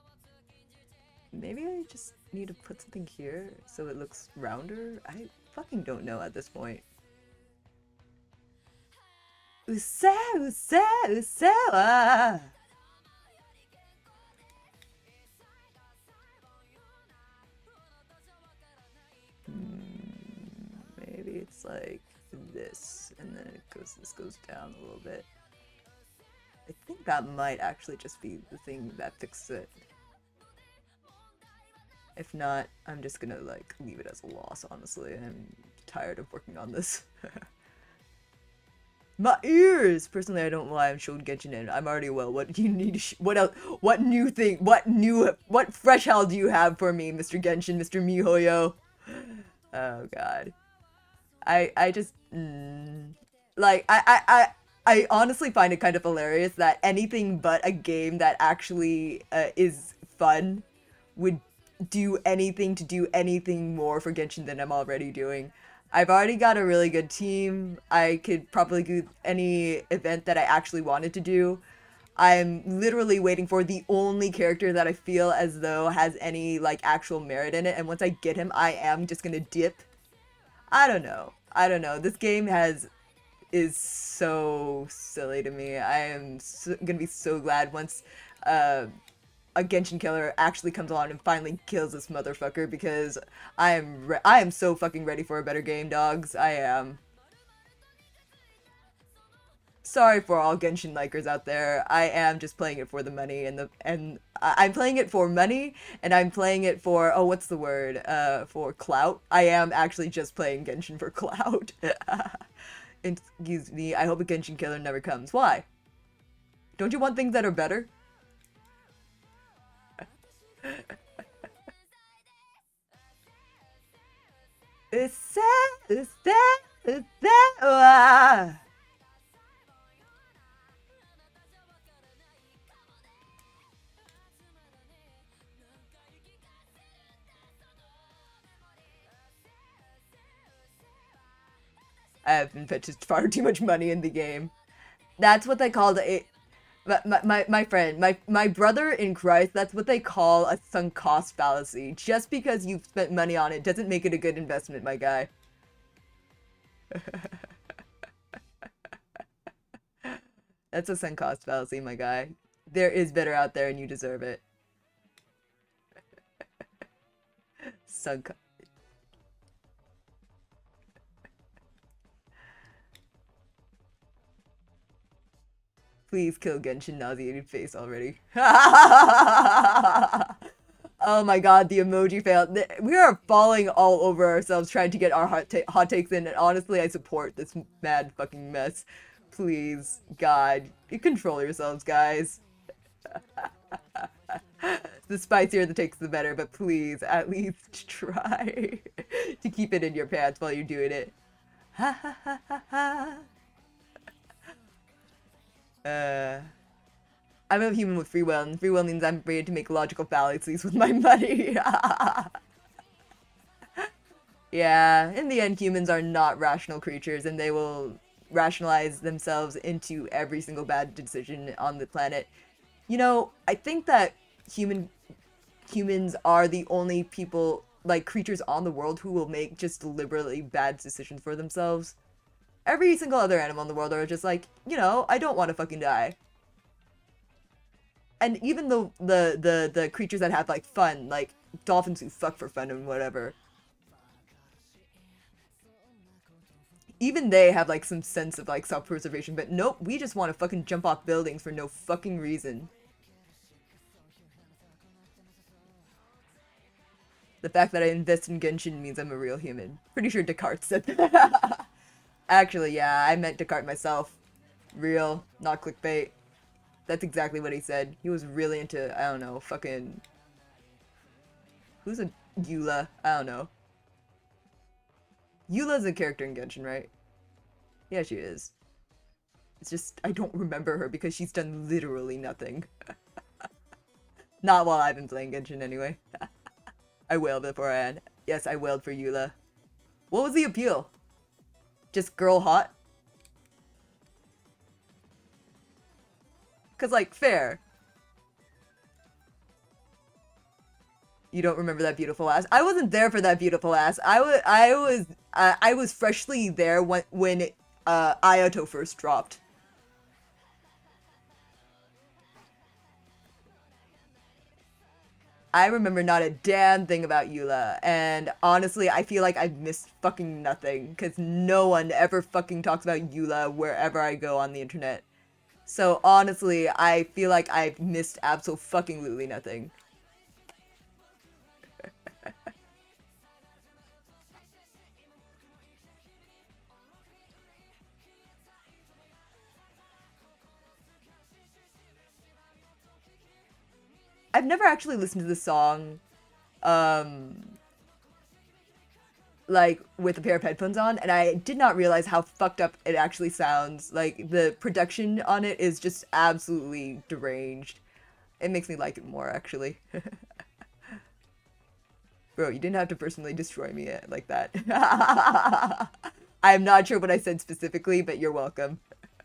S1: Maybe I just need to put something here so it looks rounder. I fucking don't know at this point. Usa, usa, usa. Hmm, maybe it's like this, and then it goes. This goes down a little bit. I think that might actually just be the thing that fixes it. If not, I'm just gonna like leave it as a loss. Honestly, I'm tired of working on this. My ears! Personally, I don't know why I'm showing Genshin in. I'm already well. What do you need to sh what else? What new thing? What new, what fresh hell do you have for me, Mister Genshin, Mister MiHoYo? Oh, God. I, I just, mm, like, I, I, I, I honestly find it kind of hilarious that anything but a game that actually uh, is fun would do anything to do anything more for Genshin than I'm already doing. I've already got a really good team. I could probably do any event that I actually wanted to do. I'm literally waiting for the only character that I feel as though has any, like, actual merit in it, and once I get him, I am just gonna dip. I don't know. I don't know. This game has is so silly to me. I am so, gonna be so glad once uh, a Genshin killer actually comes along and finally kills this motherfucker, because I am re I am so fucking ready for a better game, dogs. I am. Sorry for all Genshin likers out there. I am just playing it for the money, and the and I, I'm playing it for money, and I'm playing it for, oh, what's the word? Uh, for clout. I am actually just playing Genshin for clout. Excuse me. I hope a Genshin killer never comes. Why? Don't you want things that are better? It's sad, it's sad, it's sad. I have invested far too much money in the game. That's what they call it. My, my, my friend, my, my brother in Christ, that's what they call a sunk cost fallacy. Just because you've spent money on it doesn't make it a good investment, my guy. That's a sunk cost fallacy, my guy. There is better out there and you deserve it. Sunk. Please kill Genshin nauseated face already. Oh my god, the emoji fail. We are falling all over ourselves trying to get our hot, ta hot takes in, and honestly, I support this mad fucking mess. Please, God, you control yourselves, guys. The spicier the takes, the better, but please, at least try to keep it in your pants while you're doing it. Ha ha ha ha ha. Uh, I'm a human with free will, and free will means I'm free to make logical fallacies with my money. Yeah, in the end, humans are not rational creatures, and they will rationalize themselves into every single bad decision on the planet. You know, I think that human humans are the only people, like, creatures on the world who will make just deliberately bad decisions for themselves. Every single other animal in the world are just like, you know, I don't want to fucking die. And even the, the, the, the creatures that have, like, fun, like, dolphins who fuck for fun and whatever. Even they have, like, some sense of, like, self-preservation, but nope, we just want to fucking jump off buildings for no fucking reason. The fact that I invest in Genshin means I'm a real human. Pretty sure Descartes said that. Actually, yeah, I meant Descartes myself. Real, not clickbait. That's exactly what he said. He was really into, I don't know, fucking... Who's a Eula? I don't know. Eula's a character in Genshin, right? Yeah, she is. It's just, I don't remember her because she's done literally nothing. Not while I've been playing Genshin, anyway. I wailed beforehand. Yes, I wailed for Eula. What was the appeal? Just girl hot? Cause, like, fair. You don't remember that beautiful ass? I wasn't there for that beautiful ass. I was, I was, uh, I was freshly there when, when, uh, Ayato first dropped. I remember not a damn thing about Eula, and honestly, I feel like I've missed fucking nothing, because no one ever fucking talks about Eula wherever I go on the internet. So honestly, I feel like I've missed abso-fucking-lutely nothing. I've never actually listened to the song, um, like, with a pair of headphones on, and I did not realize how fucked up it actually sounds. Like, the production on it is just absolutely deranged. It makes me like it more, actually. Bro, you didn't have to personally destroy me like that. I'm not sure what I said specifically, but you're welcome.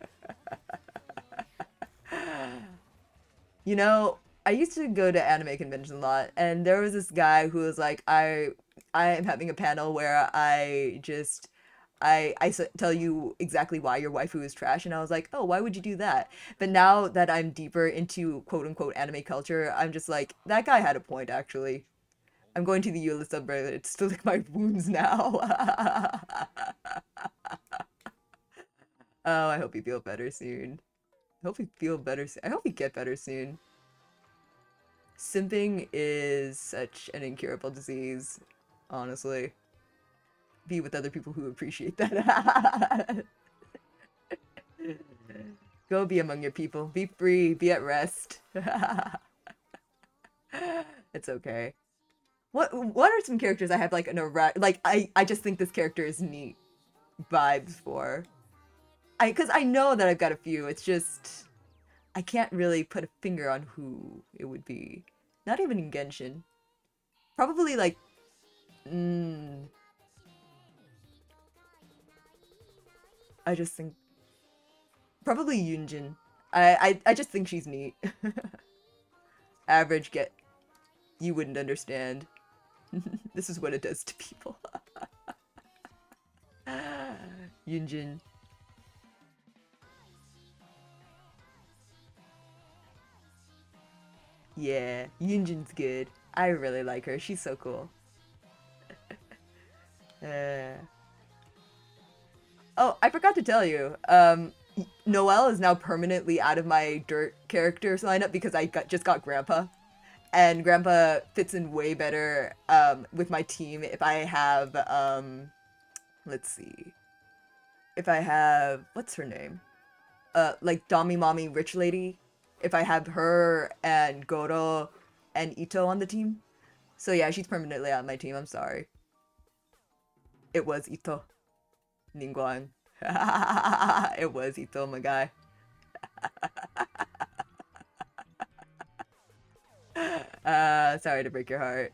S1: You know, I used to go to anime conventions a lot, and there was this guy who was like, I I am having a panel where I just I I s- tell you exactly why your waifu is trash, and I was like, oh, why would you do that? But now that I'm deeper into quote unquote anime culture, I'm just like, that guy had a point actually. I'm going to the Eula subreddit to lick my wounds now. Oh, I hope you feel better soon. I hope you feel better soon. I hope you get better soon. Simping is such an incurable disease, honestly. Be with other people who appreciate that. Go be among your people. Be free. Be at rest. It's okay. What what are some characters I have like an erect like I I just think this character is neat vibes for? I because I know that I've got a few. It's just I can't really put a finger on who it would be. Not even in Genshin. Probably like mm, I just think probably Yunjin. I, I I just think she's neat. Average get you wouldn't understand. This is what it does to people. Yunjin. Yeah, Yunjin's good. I really like her. She's so cool. Uh... Oh, I forgot to tell you. Um, Noelle is now permanently out of my dirt characters lineup because I got, just got Grandpa. And Grandpa fits in way better um, with my team if I have, um, let's see. If I have, what's her name? Uh, like Dami Mommy Rich Lady. If I have her and Goro and Ito on the team. So yeah, she's permanently on my team. I'm sorry. It was Ito. Ningguang. It was Ito, my guy. Uh, sorry to break your heart.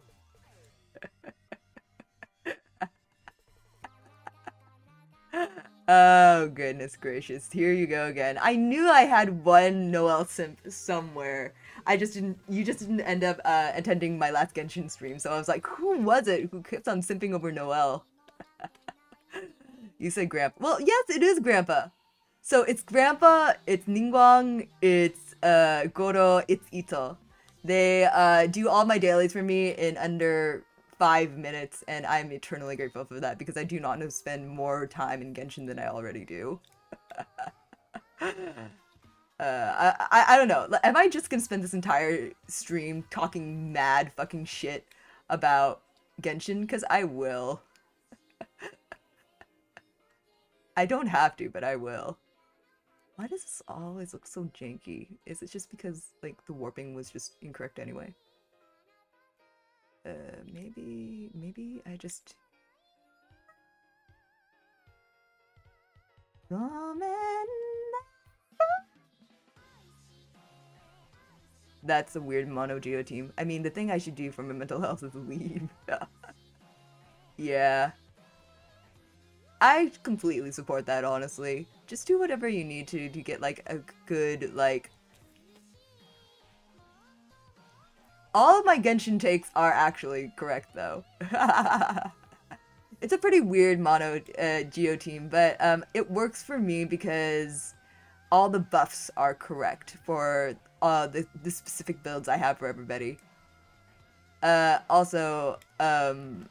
S1: Oh, goodness gracious. Here you go again. I knew I had one Noelle simp somewhere. I just didn't, you just didn't end up uh, attending my last Genshin stream, so I was like, who was it who kept on simping over Noelle? You said Grandpa. Well, yes, it is Grandpa. So it's Grandpa, it's Ningguang, it's uh, Goro, it's Ito. They uh, do all my dailies for me in under five minutes, and I'm eternally grateful for that because I do not want to spend more time in Genshin than I already do. uh, I, I, I don't know. Am I just gonna spend this entire stream talking mad fucking shit about Genshin? Because I will. I don't have to, but I will. Why does this always look so janky? Is it just because, like, the warping was just incorrect anyway? Uh, maybe, maybe I just... That's a weird mono geo team. I mean, the thing I should do for my mental health is leave. Yeah. I completely support that, honestly. Just do whatever you need to to get, like, a good, like... All of my Genshin takes are actually correct, though. It's a pretty weird mono uh, geo team, but um, it works for me because all the buffs are correct for uh, the, the specific builds I have for everybody. Uh, also, um...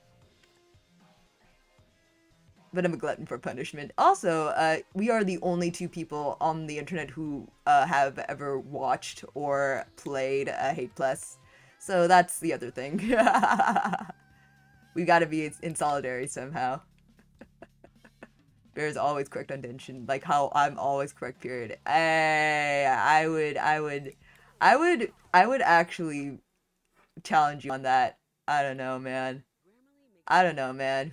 S1: but I'm a glutton for punishment. Also, uh, we are the only two people on the internet who uh, have ever watched or played uh, Hate Plus. So that's the other thing. We gotta be in solidarity somehow. Bear is always correct on Genshin, like how I'm always correct, period. I, I would, I would, I would I would actually challenge you on that. I don't know, man. I don't know, man.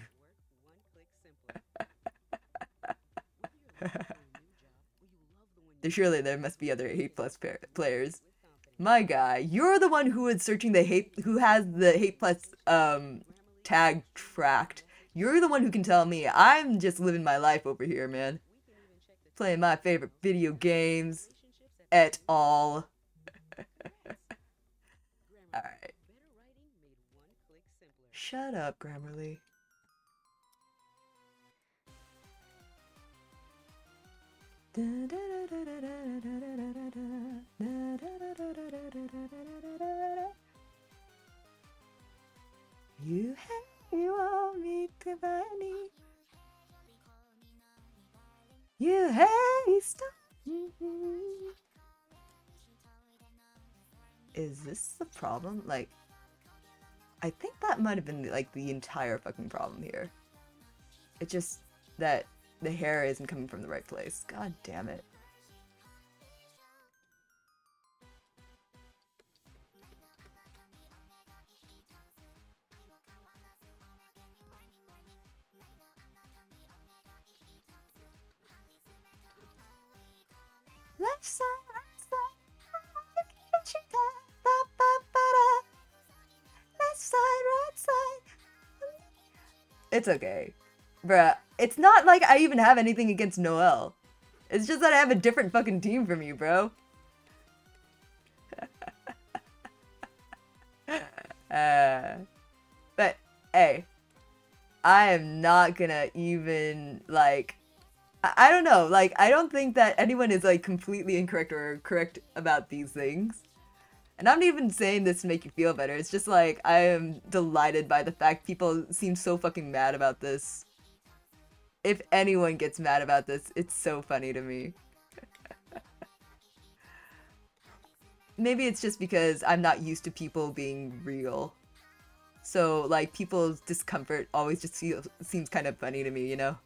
S1: Surely there must be other hate plus players. My guy, you're the one who is searching the hate, who has the hate plus um tag tracked. You're the one who can tell me. I'm just living my life over here, man. Playing my favorite video games, et al. Alright. Shut up, Grammarly. You you want me to buy me. You hate stuff. Is this the problem? Like, I think that might have been like the entire fucking problem here. It's just that the hair isn't coming from the right place. God damn it. Left side, right side, left side, right side. It's okay. Bruh, it's not like I even have anything against Noelle. It's just that I have a different fucking team from you, bro. uh, but, hey. I am not gonna even, like... I, I don't know, like, I don't think that anyone is, like, completely incorrect or correct about these things. And I'm not even saying this to make you feel better, it's just like, I am delighted by the fact people seem so fucking mad about this. If anyone gets mad about this, it's so funny to me. Maybe it's just because I'm not used to people being real. So, like, people's discomfort always just feels, seems kind of funny to me, you know?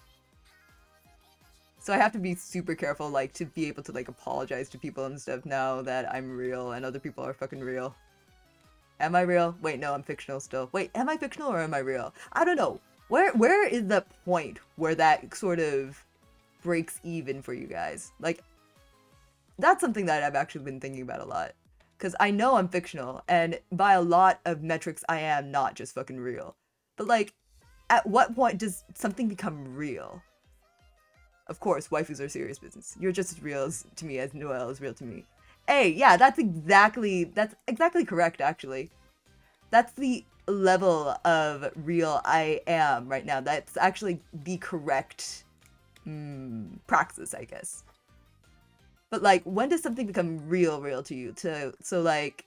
S1: So I have to be super careful, like, to be able to, like, apologize to people and stuff now that I'm real and other people are fucking real. Am I real? Wait, no, I'm fictional still. Wait, am I fictional or am I real? I don't know. Where where is the point where that sort of breaks even for you guys? Like, that's something that I've actually been thinking about a lot. Because I know I'm fictional, and by a lot of metrics, I am not just fucking real. But, like, at what point does something become real? Of course, waifus are serious business. You're just as real as, to me as Noelle is real to me. Hey, yeah, that's exactly, that's exactly correct, actually. That's the level of real I am right now. That's actually the correct mm, praxis, I guess. But, like, when does something become real, real to you? To, so, like...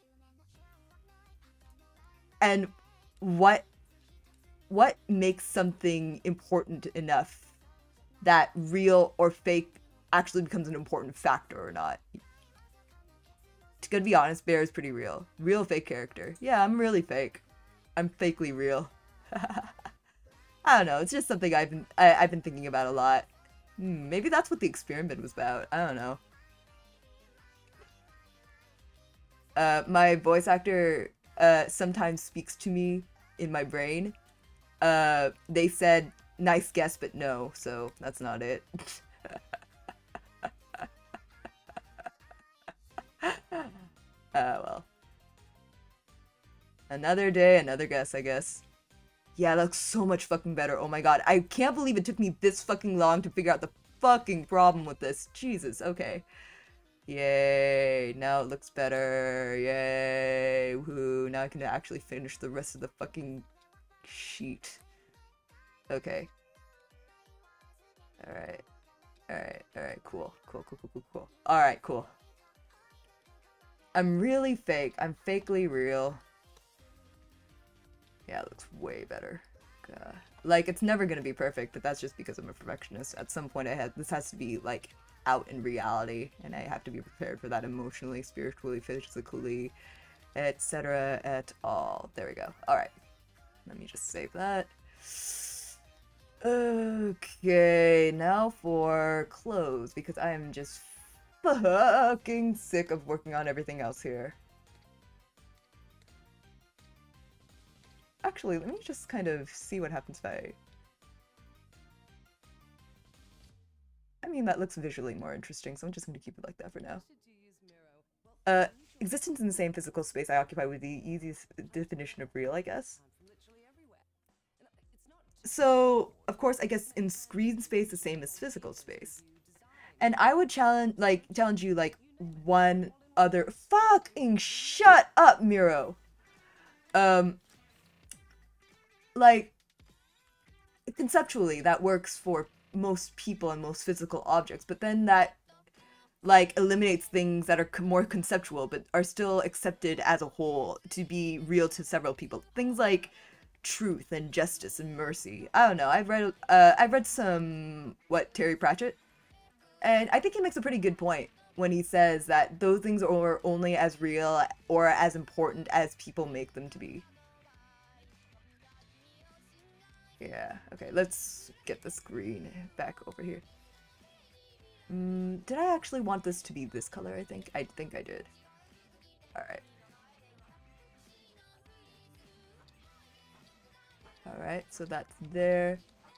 S1: And what... What makes something important enough that real or fake actually becomes an important factor or not? To gotta be honest, Bear is pretty real. Real fake character. Yeah, I'm really fake. I'm fakely real. I don't know, it's just something I've been, I, I've been thinking about a lot. Hmm, maybe that's what the experiment was about. I don't know. Uh, my voice actor uh, sometimes speaks to me in my brain. Uh, they said, nice guess, but no, so that's not it. Ah, well. Another day, another guess, I guess. Yeah, that looks so much fucking better. Oh my god, I can't believe it took me this fucking long to figure out the fucking problem with this. Jesus, okay. Yay, now it looks better. Yay, woohoo. Now I can actually finish the rest of the fucking sheet. Okay. Alright. Alright, alright, cool. Cool, cool, cool, cool, cool. Alright, cool. I'm really fake. I'm fakely real. Yeah, it looks way better. God. Like, it's never gonna be perfect, but that's just because I'm a perfectionist. At some point I had this has to be like out in reality, and I have to be prepared for that emotionally, spiritually, physically, et cetera et al. There we go. Alright. Let me just save that. Okay, now for clothes, because I am just fucking sick of working on everything else here. actually, let me just kind of see what happens if I... I mean, that looks visually more interesting, so I'm just going to keep it like that for now. Uh, existence in the same physical space I occupy would be the easiest definition of real, I guess. So, of course, I guess in screen space, the same as physical space. And I would challenge, like, challenge you, like, one other... Fucking shut up, Miro! Um, like, conceptually, that works for most people and most physical objects, but then that, like, eliminates things that are more conceptual, but are still accepted as a whole to be real to several people. Things like truth and justice and mercy. I don't know. I've read uh I've read some what Terry Pratchett, and I think he makes a pretty good point when he says that those things are only as real or as important as people make them to be. Yeah, okay, let's get the screen back over here. Mm, did I actually want this to be this color? I think I think I did. Alright. Alright, so that's there.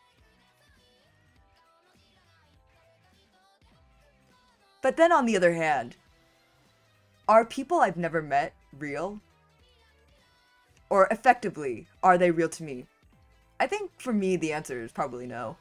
S1: But then on the other hand, are people I've never met real? Or effectively, are they real to me? I think for me the answer is probably no.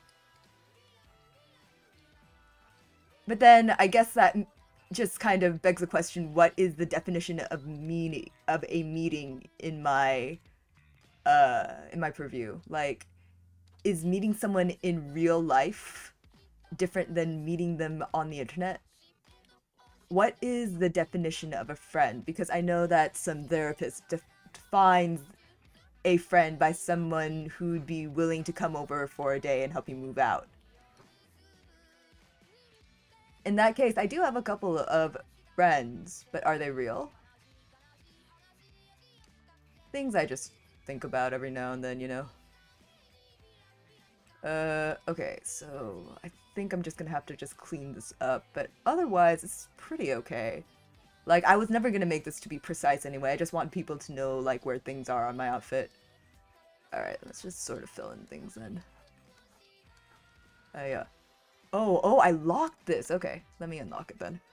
S1: But then I guess that just kind of begs the question, what is the definition of meaning of a meeting in my uh in my purview? Like, is meeting someone in real life different than meeting them on the internet? What is the definition of a friend? Because I know that some therapists def defines a friend by someone who'd be willing to come over for a day and help you move out. In that case, I do have a couple of friends, but are they real? Things I just think about every now and then, you know? Uh, okay, so I think I'm just gonna have to just clean this up, but otherwise it's pretty okay. Like, I was never gonna make this to be precise anyway, I just want people to know, like, where things are on my outfit. Alright, let's just sort of fill in things then. I, uh... Oh, oh, I locked this! Okay, let me unlock it then.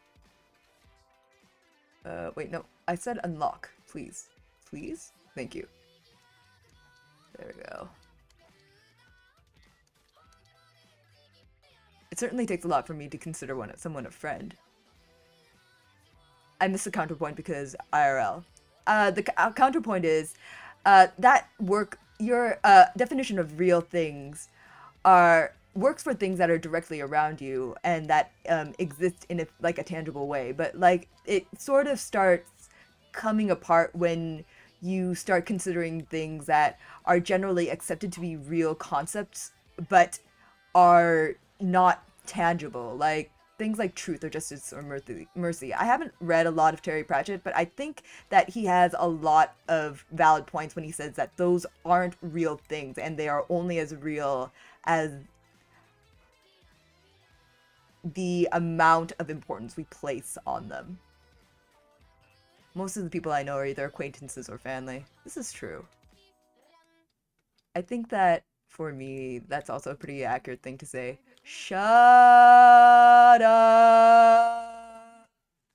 S1: Uh, wait, no. I said unlock, please. Please? Thank you. There we go. It certainly takes a lot for me to consider one someone a friend. I missed the counterpoint because I R L. Uh, the uh, counterpoint is, uh, that work, your uh, definition of real things are works for things that are directly around you and that um, exist in a, like a tangible way, but like it sort of starts coming apart when you start considering things that are generally accepted to be real concepts but are not tangible, like things like truth or justice or mercy. mercy. I haven't read a lot of Terry Pratchett, but I think that he has a lot of valid points when he says that those aren't real things and they are only as real as the amount of importance we place on them. Most of the people I know are either acquaintances or family. This is true. I think that, for me, that's also a pretty accurate thing to say. Shut up!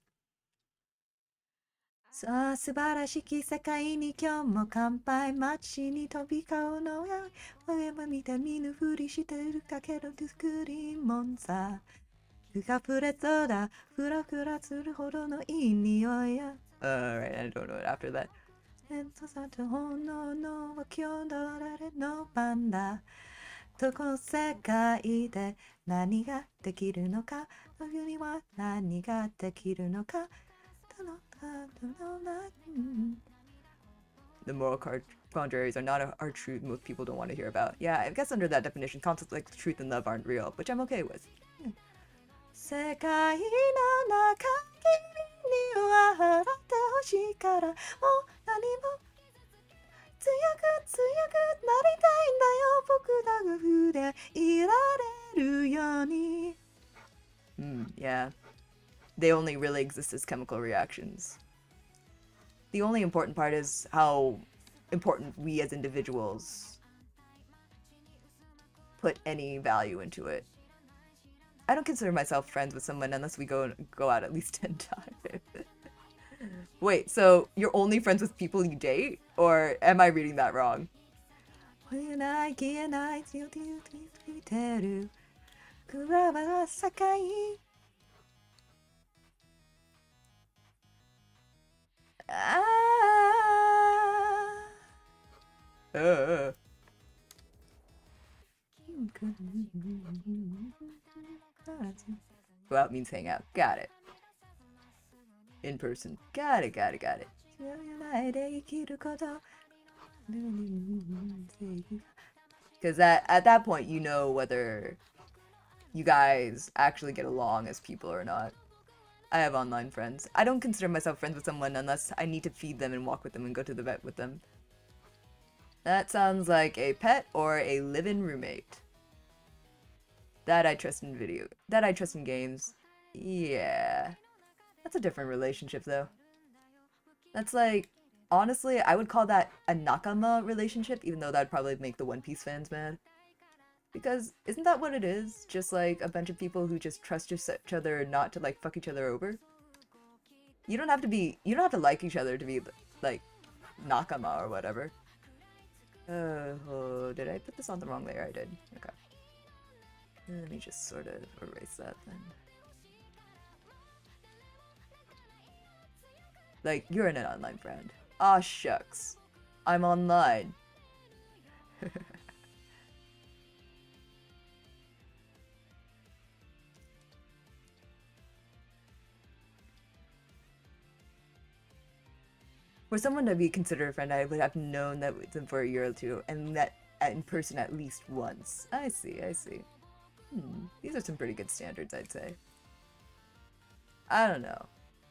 S1: さあ、素晴らしき世界に今日も乾杯街に飛び交うのや上も見て見ぬふりしてるかけどスクリーンもんさふかふれそうだふらふらするほどのいい匂いや Alright, I don't know it after that さと炎の今日どられの番だどこ世界で何ができるのか時には何ができるのか The moral contraries are not a, our truth most people don't want to hear about. Yeah, I guess under that definition, concepts like truth and love aren't real, which I'm okay with. 世界の中君には払ってほしいからもう何も強く強くなりたいんだよ僕が触れいられるように Hmm, yeah. They only really exist as chemical reactions. The only important part is how important we as individuals put any value into it. I don't consider myself friends with someone unless we go go out at least ten times. Wait, so you're only friends with people you date? Or am I reading that wrong? Ah. Uh. Go out means hang out. Got it. In person. Got it, got it, got it. Because at, at that point, you know whether you guys actually get along as people or not. I have online friends. I don't consider myself friends with someone unless I need to feed them and walk with them and go to the vet with them. That sounds like a pet or a live-in roommate. That I trust in video. That I trust in games. Yeah. That's a different relationship, though. That's like... Honestly, I would call that a nakama relationship, even though that would probably make the One Piece fans mad. Because isn't that what it is? Just like a bunch of people who just trust each other not to like fuck each other over? You don't have to be... You don't have to like each other to be like nakama or whatever. Uh, oh, did I put this on the wrong layer? I did. Okay. Let me just sort of erase that then. Like, you're an online friend. Ah, shucks. I'm online. For someone to be considered a friend, I would have known that with them for a year or two, and that in person at least once. I see, I see. Hmm, these are some pretty good standards, I'd say. I don't know.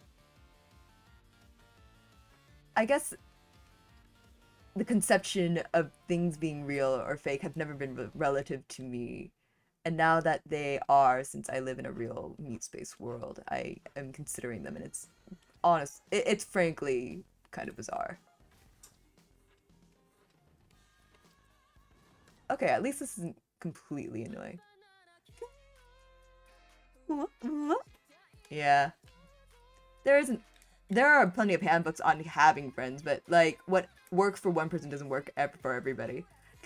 S1: I guess the conception of things being real or fake have never been re relative to me. And now that they are, since I live in a real meat space world, I am considering them, and it's honest. It, it's frankly kind of bizarre. Okay, at least this isn't completely annoying. Yeah. There isn't... There are plenty of handbooks on having friends, but, like, what works for one person doesn't work for everybody.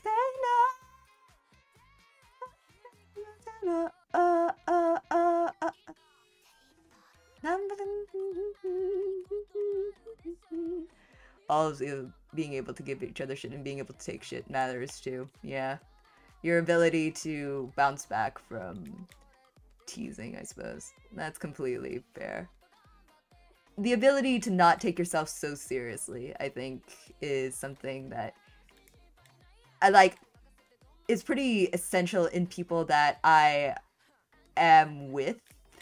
S1: All of you being able to give each other shit and being able to take shit matters too. Yeah. Your ability to bounce back from teasing, I suppose. That's completely fair. The ability to not take yourself so seriously, I think, is something that I like, is pretty essential in people that I am with.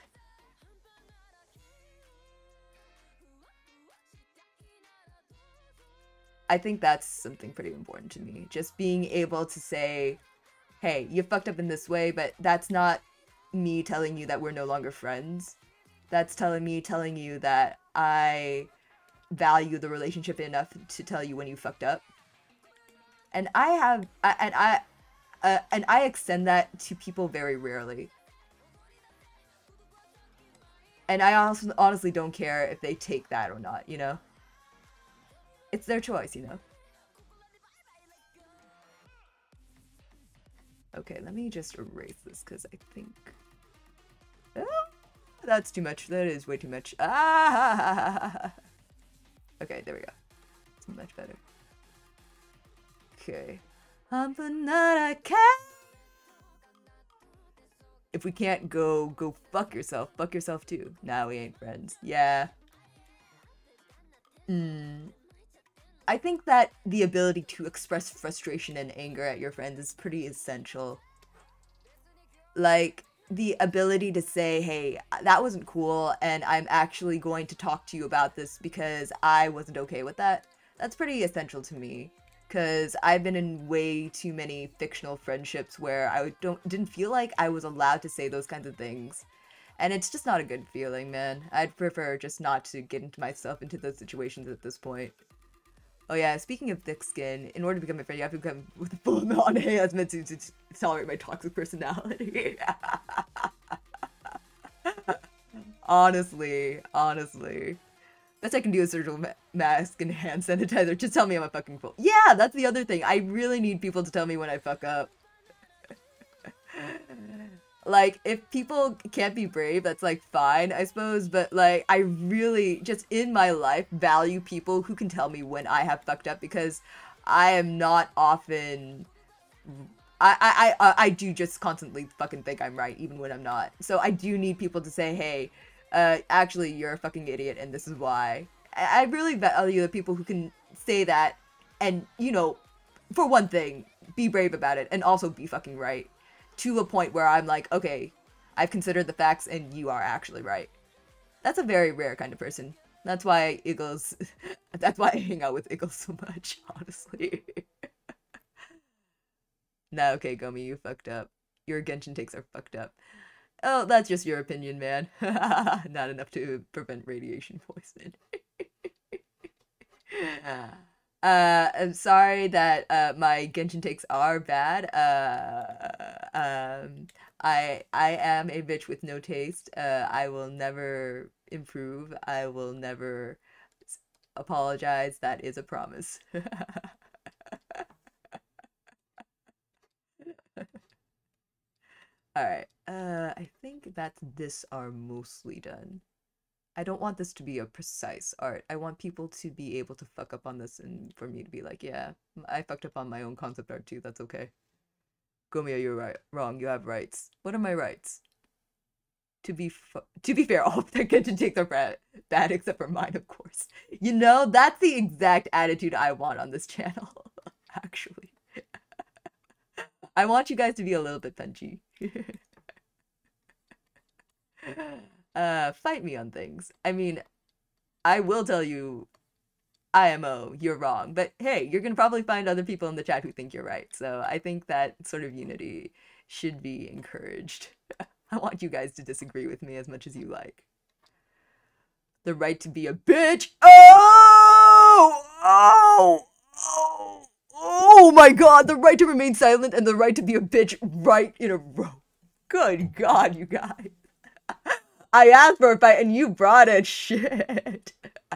S1: I think that's something pretty important to me. Just being able to say, hey, you fucked up in this way, but that's not me telling you that we're no longer friends. That's telling me, telling you that I value the relationship enough to tell you when you fucked up. And I have, I, and I, uh, and I extend that to people very rarely. And I also honestly don't care if they take that or not, you know? It's their choice, you know? Okay, let me just erase this, because I think... Oh, that's too much. That is way too much. Ah! Okay, there we go. It's much better. Okay. If we can't go, go fuck yourself. Fuck yourself too. Nah, we ain't friends. Yeah. Hmm. I think that the ability to express frustration and anger at your friends is pretty essential. Like, the ability to say, hey, that wasn't cool, and I'm actually going to talk to you about this because I wasn't okay with that. That's pretty essential to me. Because I've been in way too many fictional friendships where I don't didn't feel like I was allowed to say those kinds of things. And it's just not a good feeling, man. I'd prefer just not to get into myself into those situations at this point. Oh yeah, speaking of thick skin, in order to become my friend, you have to become with a full amount of that's meant to, to, to tolerate my toxic personality. Honestly, honestly. Best I can do is surgical ma mask and hand sanitizer. Just tell me I'm a fucking fool. Yeah, that's the other thing. I really need people to tell me when I fuck up. Like, if people can't be brave, that's, like, fine, I suppose, but, like, I really, just in my life, value people who can tell me when I have fucked up, because I am not often... I, I, I, I do just constantly fucking think I'm right, even when I'm not. So I do need people to say, hey, uh, actually, you're a fucking idiot, and this is why. I, I really value the people who can say that, and, you know, for one thing, be brave about it, and also be fucking right. To a point where I'm like, okay, I've considered the facts and you are actually right. That's a very rare kind of person. That's why Eagles, that's why I hang out with Eagles so much, honestly. Nah, okay, Gomi, you fucked up. Your Genshin takes are fucked up. Oh, that's just your opinion, man. Not enough to prevent radiation poisoning. Uh, I'm sorry that uh, my Genshin takes are bad. Uh, um, I I am a bitch with no taste. Uh, I will never improve. I will never apologize. That is a promise. Alright, uh, I think that this are mostly done. I don't want this to be a precise art. I want people to be able to fuck up on this and for me to be like, yeah, I fucked up on my own concept art too, that's okay. Gomia, you're right. Wrong, you have rights. What are my rights? To be to be fair, all of them get to take their bad, bad except for mine, of course. You know, that's the exact attitude I want on this channel, actually. I want you guys to be a little bit punchy. uh, fight me on things. I mean, I will tell you, I M O, you're wrong. But hey, you're gonna probably find other people in the chat who think you're right. So I think that sort of unity should be encouraged. I want you guys to disagree with me as much as you like. The right to be a bitch. Oh! Oh! Oh! Oh my god, the right to remain silent and the right to be a bitch right in a row. Good god, you guys. I asked for a fight and you brought it. Shit.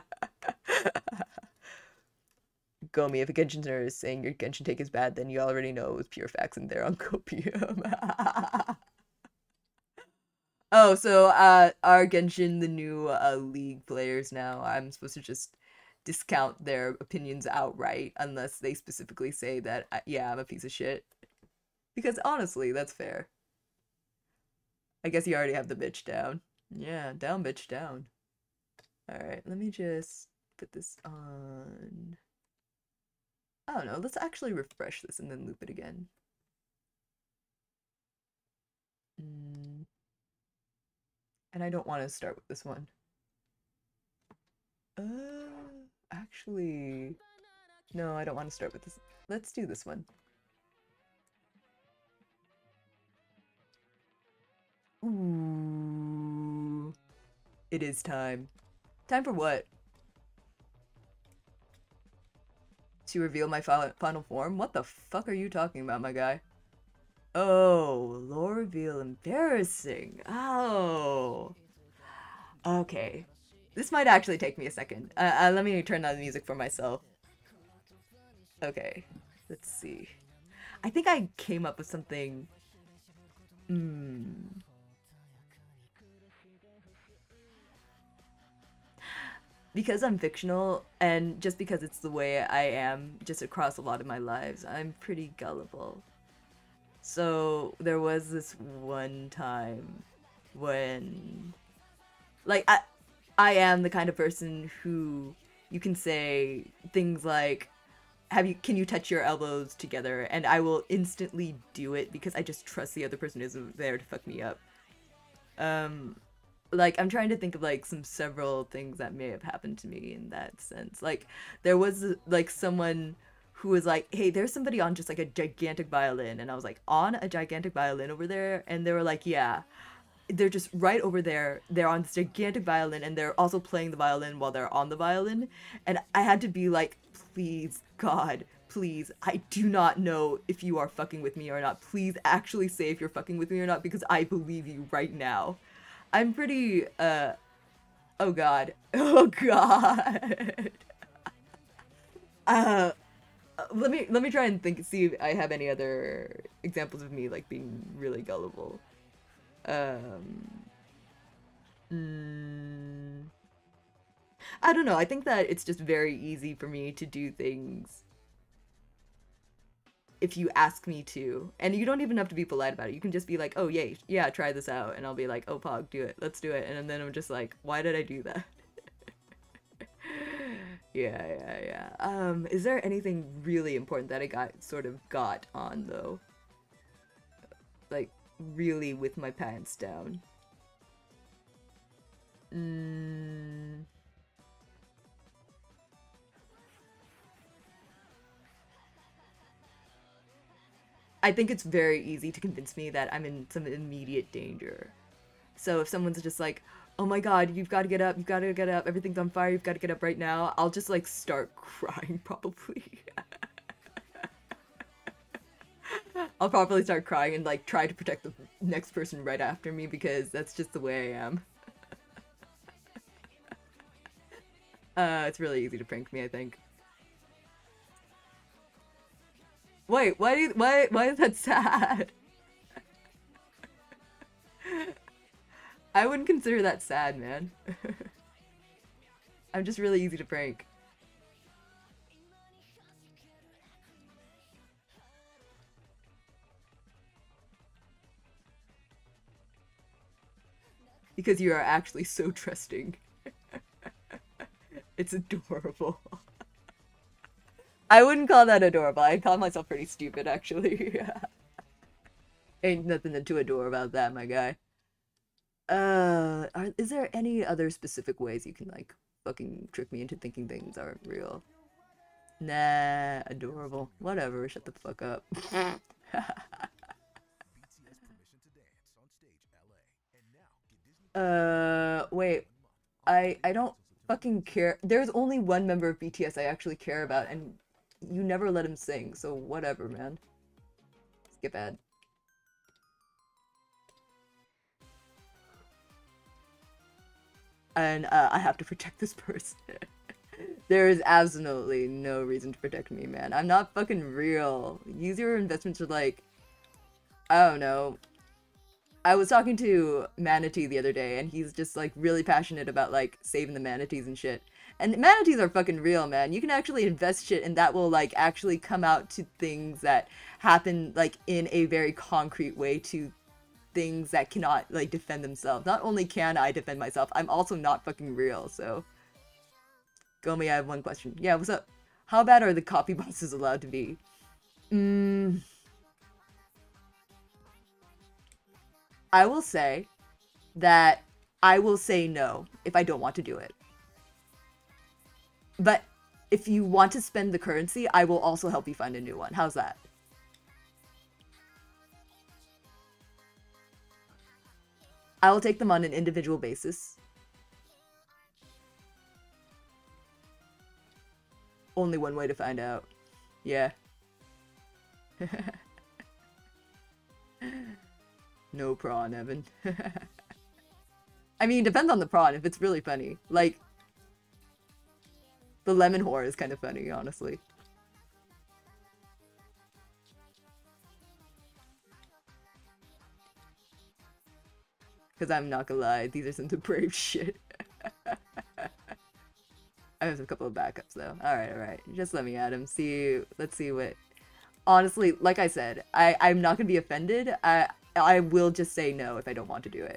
S1: Gomi, if a Genshin is saying your Genshin take is bad, then you already know it was pure facts in there on Copium. Oh, so uh, are Genshin the new uh, League players now? I'm supposed to just discount their opinions outright unless they specifically say that, uh, yeah, I'm a piece of shit. Because honestly, that's fair. I guess you already have the bitch down. Yeah, down bitch down. Alright, let me just put this on. I don't know, let's actually refresh this and then loop it again. Mm. And I don't want to start with this one. Uh, actually, no, I don't want to start with this. Let's do this one. Ooh. It is time. Time for what? To reveal my final form? What the fuck are you talking about, my guy? Oh, lore reveal embarrassing. Oh. Okay. This might actually take me a second. Uh, uh, let me turn on the music for myself. Okay. Let's see. I think I came up with something... Hmm... Because I'm fictional, and just because it's the way I am just across a lot of my lives, I'm pretty gullible. So there was this one time when, like, I, I am the kind of person who you can say things like, "Have you? Can you touch your elbows together?" And I will instantly do it because I just trust the other person isn't there to fuck me up. Um. Like, I'm trying to think of, like, some several things that may have happened to me in that sense. Like, there was, like, someone who was like, hey, there's somebody on just, like, a gigantic violin. And I was like, on a gigantic violin over there? And they were like, yeah. They're just right over there. They're on this gigantic violin, and they're also playing the violin while they're on the violin. And I had to be like, please, God, please, I do not know if you are fucking with me or not. Please actually say if you're fucking with me or not, because I believe you right now. I'm pretty, uh, oh God. Oh God. uh, let me, let me try and think, see if I have any other examples of me, like, being really gullible. Um, mm, I don't know. I think that it's just very easy for me to do things if you ask me to. And you don't even have to be polite about it. You can just be like, oh, yay, yeah, try this out. And I'll be like, oh, Pog, do it. Let's do it. And then I'm just like, why did I do that? yeah, yeah, yeah. Um, is there anything really important that I got sort of got on, though? Like, really with my pants down? Mm... I think it's very easy to convince me that I'm in some immediate danger. So if someone's just like, oh my god, you've got to get up, you've got to get up, everything's on fire, you've got to get up right now, I'll just like start crying probably. I'll probably start crying and like try to protect the next person right after me because that's just the way I am. uh, it's really easy to prank me, I think. Wait, why do you, why why is that sad? I wouldn't consider that sad, man. I'm just really easy to prank. Because you are actually so trusting. It's adorable. I wouldn't call that adorable. I'd call myself pretty stupid, actually. Ain't nothing to adore about that, my guy. Uh, are, is there any other specific ways you can, like, fucking trick me into thinking things aren't real? Nah, adorable. Whatever, shut the fuck up. uh, wait. I, I don't fucking care. There's only one member of B T S I actually care about, and you never let him sing, so whatever, man. Skip ad. And uh, I have to protect this person. There is absolutely no reason to protect me, man. I'm not fucking real. Use your investments to, like, I don't know. I was talking to Manatee the other day, and he's just, like, really passionate about, like, saving the manatees and shit. And manatees are fucking real, man. You can actually invest shit, and that will, like, actually come out to things that happen, like, in a very concrete way to things that cannot, like, defend themselves. Not only can I defend myself, I'm also not fucking real, so... Gomi, I have one question. Yeah, what's up? How bad are the copy bosses allowed to be? Mm... I will say that I will say no if I don't want to do it. But if you want to spend the currency, I will also help you find a new one. How's that? I will take them on an individual basis. Only one way to find out. Yeah. No prawn, Evan. I mean, depends on the prawn if it's really funny. Like, the lemon whore is kind of funny, honestly. Because I'm not gonna lie, these are some of the brave shit. I have a couple of backups though. Alright, alright. Just let me add them. See, let's see what... Honestly, like I said, I, I'm not gonna be offended. I, I will just say no if I don't want to do it.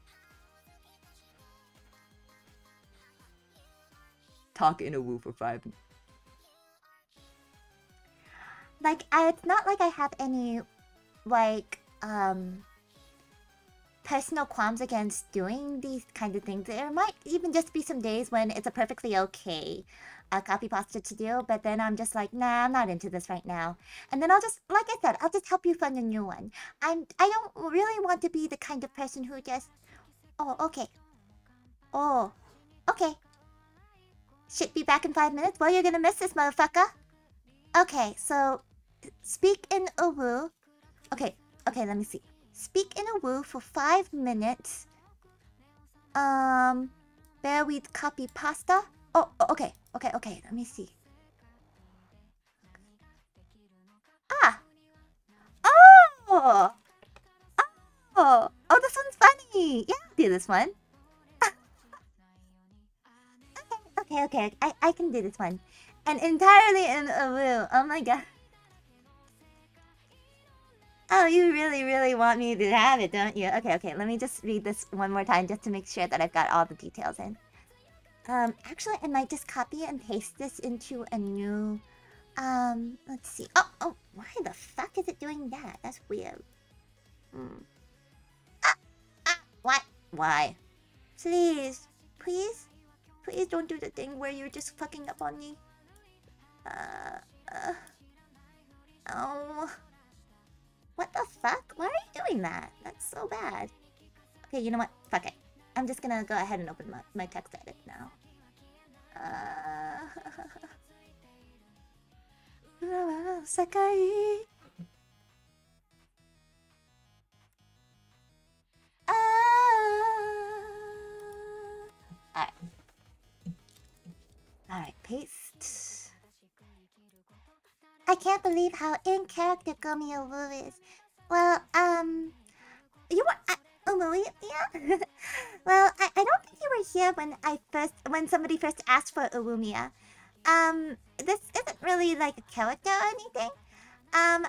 S1: Talk in a woo for five.
S2: Like, I, it's not like I have any, like, um... personal qualms against doing these kind of things. There might even just be some days when it's a perfectly okay uh, copy pasta to do, but then I'm just like, nah, I'm not into this right now. And then I'll just, like I said, I'll just help you find a new one. I'm, I don't really want to be the kind of person who just, oh, okay. Oh, okay. Should be back in five minutes. Well, you're gonna miss this, motherfucker. Okay, so speak in Uwu. Okay, okay, let me see. Speak in Uwu for five minutes. Um, bear with copy pasta. Oh, okay, okay, okay. Let me see. Ah. Oh. Oh. Oh, this one's funny. Yeah, I'll do this one. Okay, okay, okay. I I can do this one. And entirely in Uwu. Oh my god. Oh, you really, really want me to have it, don't you? Okay, okay. Let me just read this one more time just to make sure that I've got all the details in. Um, actually, I might just copy and paste this into a new... Um, let's see. Oh, oh, why the fuck is it doing that? That's weird. Hmm. Ah, ah, what? Why? Please, please, please don't do the thing where you're just fucking up on me. Uh, uh... Oh... What the fuck? Why are you doing that? That's so bad. Okay, you know what? Fuck it. I'm just gonna go ahead and open my, my text edit now. Uh... Sakai. Uh... Alright. Alright, paste. I can't believe how in character Gomi Uwu is. Well, um, you were uh, Uwu, yeah. Well, I, I don't think you were here when I first when somebody first asked for Uwumia. Um, this isn't really like a character or anything. Um,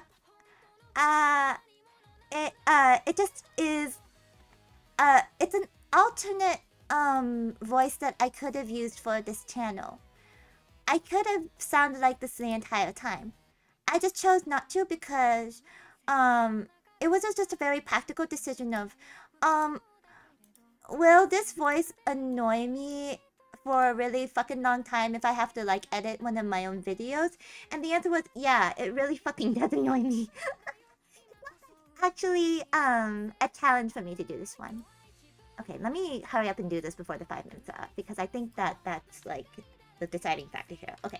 S2: uh, it uh it just is. Uh, it's an alternate um voice that I could have used for this channel. I could have sounded like this the entire time. I just chose not to because um it was just a very practical decision of um will this voice annoy me for a really fucking long time if I have to like edit one of my own videos? And the answer was yeah, it really fucking does annoy me. Actually um a challenge for me to do this one. Okay, let me hurry up and do this before the five minutes are up because I think that that's like the deciding factor here. Okay.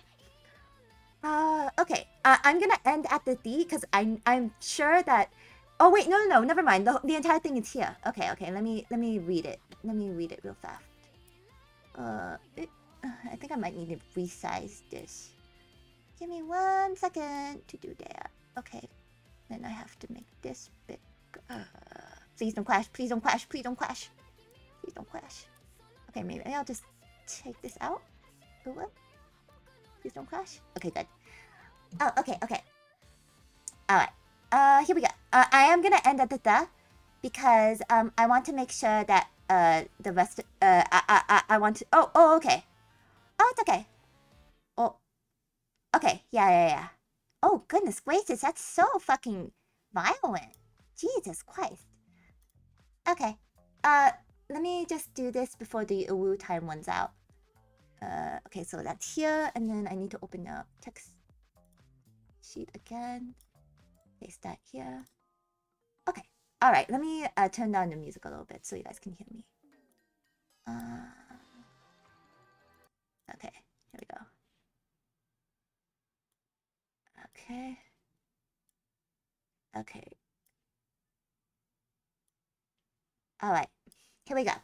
S2: Uh, okay. Uh, I'm gonna end at the D because I'm I'm sure that. Oh wait, no, no, no. Never mind. The the entire thing is here. Okay, okay. Let me let me read it. Let me read it real fast. Uh, it, I think I might need to resize this. Give me one second to do that. Okay. Then I have to make this big. Uh, please don't crash. Please don't crash. Please don't crash. Please don't crash. Okay, maybe I'll just take this out. Ooh, please don't crash. Okay, good. Oh, okay, okay. Alright. Uh, here we go. Uh, I am gonna end at the the because um I want to make sure that uh the rest uh I I I, I want to oh oh okay. Oh, it's okay. Oh, okay. Yeah, yeah, yeah. Oh goodness gracious, that's so fucking violent. Jesus Christ. Okay. Uh, let me just do this before the Uwu time runs out. Uh, okay, so that's here, and then I need to open up text sheet again. Paste that here. Okay, all right. Let me uh, turn down the music a little bit so you guys can hear me. Uh, okay, here we go. Okay. Okay. All right, here we go.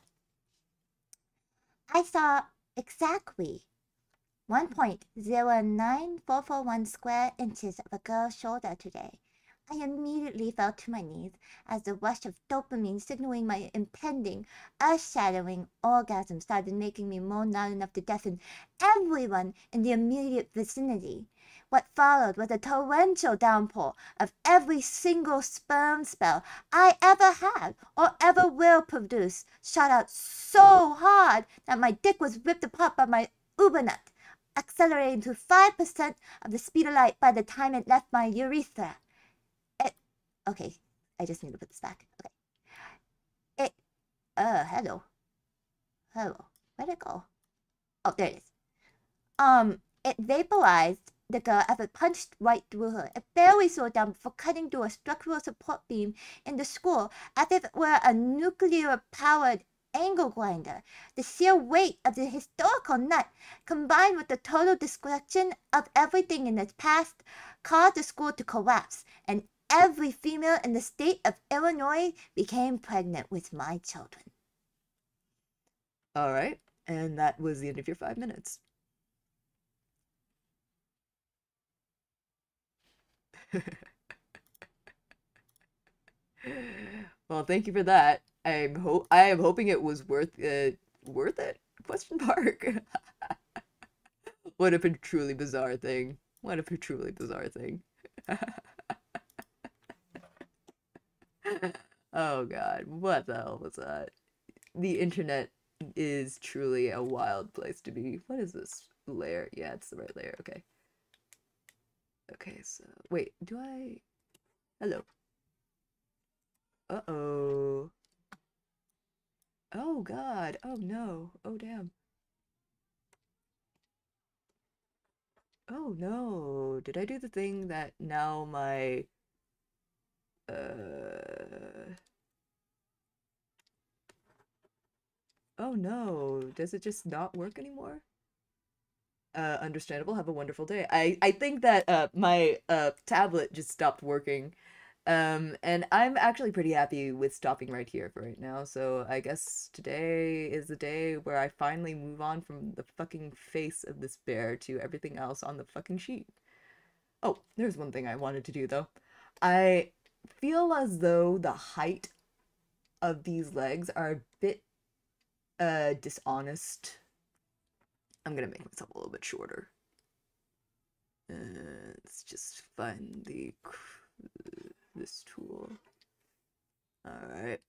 S2: I saw exactly one point zero nine four four one square inches of a girl's shoulder today. I immediately fell to my knees as the rush of dopamine signaling my impending, earth-shattering orgasm started making me moan loud enough to deafen everyone in the immediate vicinity. What followed was a torrential downpour of every single sperm spell I ever had or ever will produce, shot out so hard that my dick was ripped apart by my ubernut, accelerating to five percent of the speed of light by the time it left my urethra. It... Okay, I just need to put this back. Okay. It... Uh, hello. Hello. Where'd it go? Oh, there it is. Um, it vaporized the girl as it punched right through her. It barely slowed down before cutting through a structural support beam in the school as if it were a nuclear-powered angle grinder. The sheer weight of the historical nut, combined with the total destruction of everything in its past, caused the school to collapse, and every female in the state of Illinois became pregnant with my children.
S1: All right, and that was the end of your five minutes. Well, thank you for that. I'm ho I am hoping it was worth it. Worth it? Question mark. What a truly bizarre thing. What a truly bizarre thing. Oh God, what the hell was that? The internet is truly a wild place to be. What is this layer? Yeah, it's the right layer. Okay. Okay, so wait, do I? Hello. Uh-oh. Oh God. Oh no. Oh damn. Oh no. Did I do the thing that now my uh Oh no. Does it just not work anymore? Uh understandable. Have a wonderful day. I I think that uh my uh tablet just stopped working. Um, and I'm actually pretty happy with stopping right here for right now, so I guess today is the day where I finally move on from the fucking face of this bear to everything else on the fucking sheet. Oh, there's one thing I wanted to do though. I feel as though the height of these legs are a bit uh dishonest. I'm gonna make myself a little bit shorter. Uh, let's just find the this tool. Alright.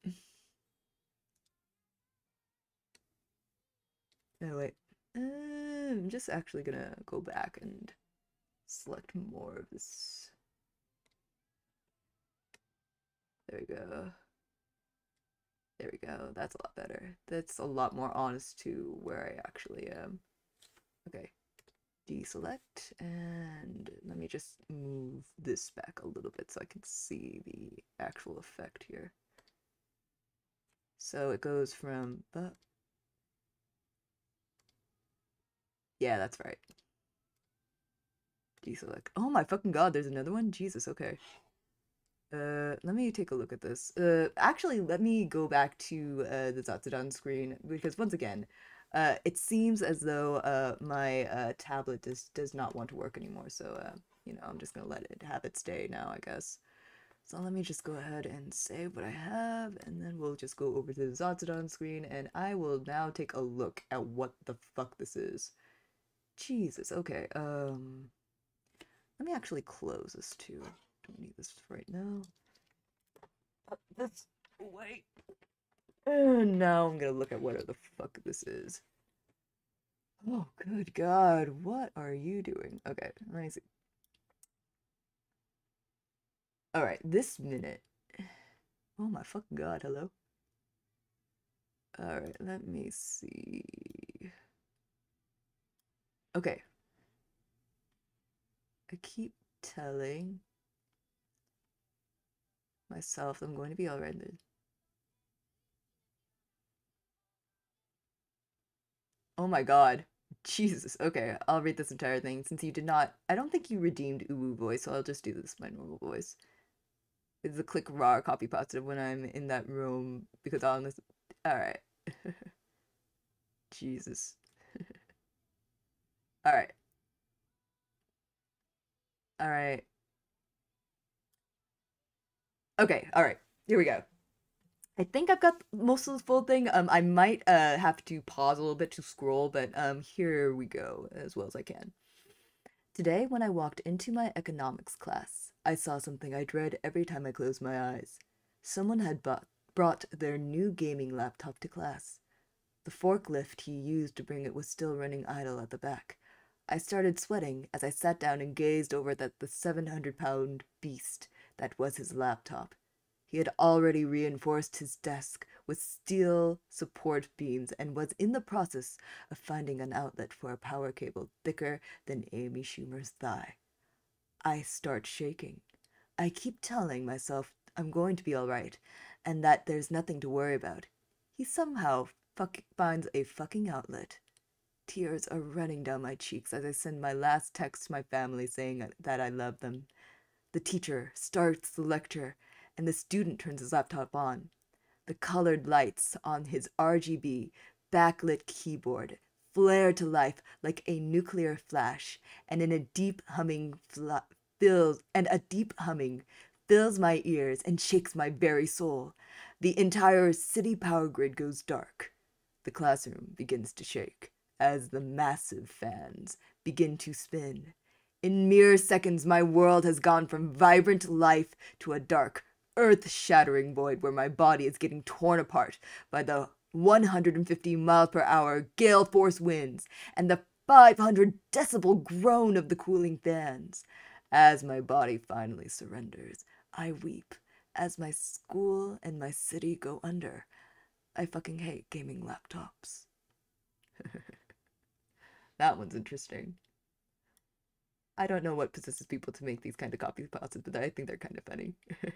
S1: Oh, wait. Uh, I'm just actually gonna go back and select more of this. There we go. There we go. That's a lot better. That's a lot more honest to where I actually am. Okay. Deselect, and let me just move this back a little bit so I can see the actual effect here. So it goes from the... Yeah, that's right. Deselect. Oh my fucking god, there's another one? Jesus, okay. Uh, let me take a look at this. Uh, actually, let me go back to uh, the Zatsudan screen, because once again, uh, it seems as though uh, my uh, tablet does, does not want to work anymore, so, uh, you know, I'm just gonna let it have its day now, I guess. So let me just go ahead and save what I have, and then we'll just go over to the Zatsudan screen, and I will now take a look at what the fuck this is. Jesus, okay, um... let me actually close this too. Don't need this right now. Put this away. And now I'm gonna look at what the fuck this is. Oh, good God, what are you doing? Okay, let me see. Alright, this minute. Oh my fucking God, hello? Alright, let me see. Okay. I keep telling myself I'm going to be alright. Oh my God. Jesus. Okay, I'll read this entire thing since you did not. I don't think you redeemed Uwu voice, so I'll just do this my normal voice. It's a click raw copy positive when I'm in that room because I'll miss. Alright. Jesus. Alright. Alright. Okay, alright. Here we go. I think I've got most of the full thing. Um, I might uh have to pause a little bit to scroll, but um, here we go as well as I can. Today, when I walked into my economics class, I saw something I dread every time I close my eyes. Someone had bought, brought their new gaming laptop to class. The forklift he used to bring it was still running idle at the back. I started sweating as I sat down and gazed over at the seven hundred pound beast that was his laptop. He had already reinforced his desk with steel support beams and was in the process of finding an outlet for a power cable thicker than Amy Schumer's thigh. I start shaking. I keep telling myself I'm going to be all right and that there's nothing to worry about. he somehow fuck finds a fucking outlet. Tears are running down my cheeks as I send my last text to my family saying that I love them. The teacher starts the lecture, and the student turns his laptop on. The colored lights on his R G B backlit keyboard flare to life like a nuclear flash, and in a deep humming fla- fills and a deep humming fills my ears and shakes my very soul. The entire city power grid goes dark. The classroom begins to shake as the massive fans begin to spin. In mere seconds, my world has gone from vibrant life to a dark, earth-shattering void where my body is getting torn apart by the one hundred fifty mile per hour gale force winds and the five hundred decibel groan of the cooling fans. As my body finally surrenders, I weep as my school and my city go under. I fucking hate gaming laptops. That one's interesting. I don't know what possesses people to make these kind of copy pastas, but I think they're kind of funny.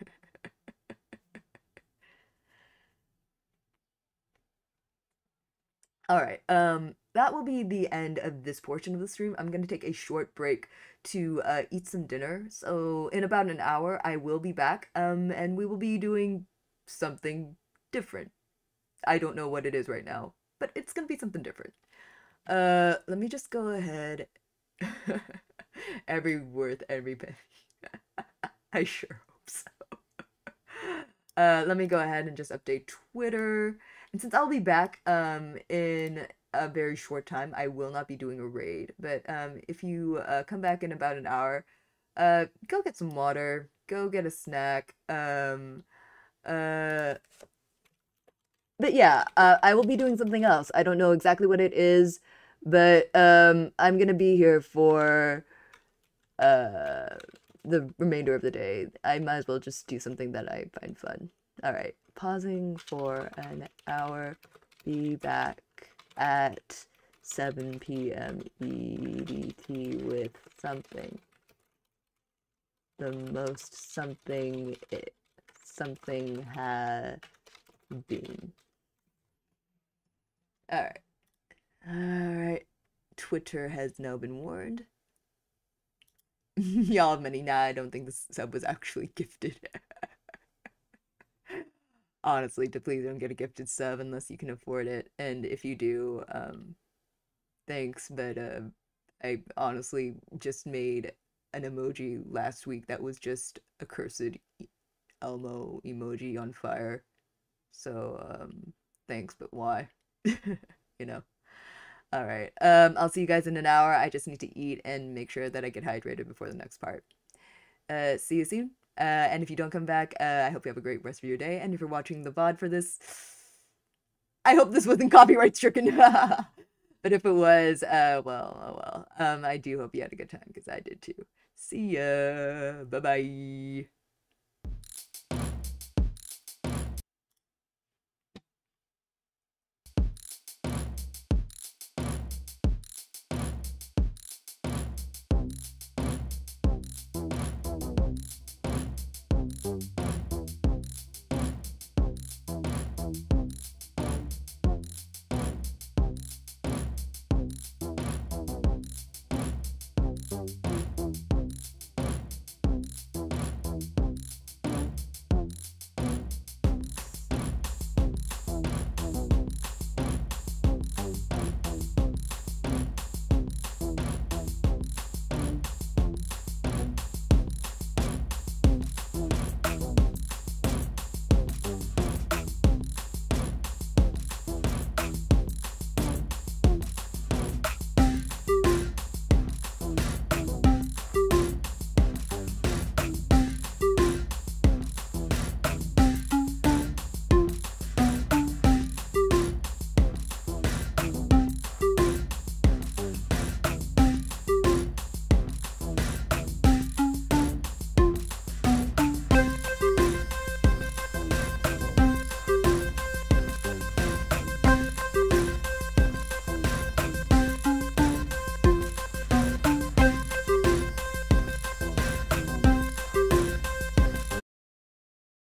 S1: All right, um, that will be the end of this portion of the stream. I'm gonna take a short break to uh, eat some dinner. So in about an hour, I will be back, um, and we will be doing something different. I don't know what it is right now, but it's gonna be something different. Uh, let me just go ahead. Every worth every penny. I sure hope so. Uh, let me go ahead and just update Twitter. And since I'll be back um in a very short time, I will not be doing a raid. But um if you uh, come back in about an hour, uh go get some water, go get a snack. Um uh but yeah, uh, I will be doing something else. I don't know exactly what it is, but um I'm gonna be here for uh the remainder of the day. I might as well just do something that I find fun. All right, pausing for an hour. Be back at seven p m E D T with something. The most something it, something has been. All right. All right. Twitter has now been warned. Y'all have many. Nah, I don't think this sub was actually gifted. Honestly, to please don't get a gifted sub unless you can afford it. And if you do, um, thanks. But uh, I honestly just made an emoji last week that was just a cursed Elmo emoji on fire. So, um, thanks, but why? You know. All right. Um, I'll see you guys in an hour. I just need to eat and make sure that I get hydrated before the next part. Uh, see you soon. Uh, and if you don't come back, uh, I hope you have a great rest of your day. And if you're watching the V O D for this, I hope this wasn't copyright stricken. But if it was, uh, well, oh well. Um, I do hope you had a good time because I did too. See ya. Bye bye.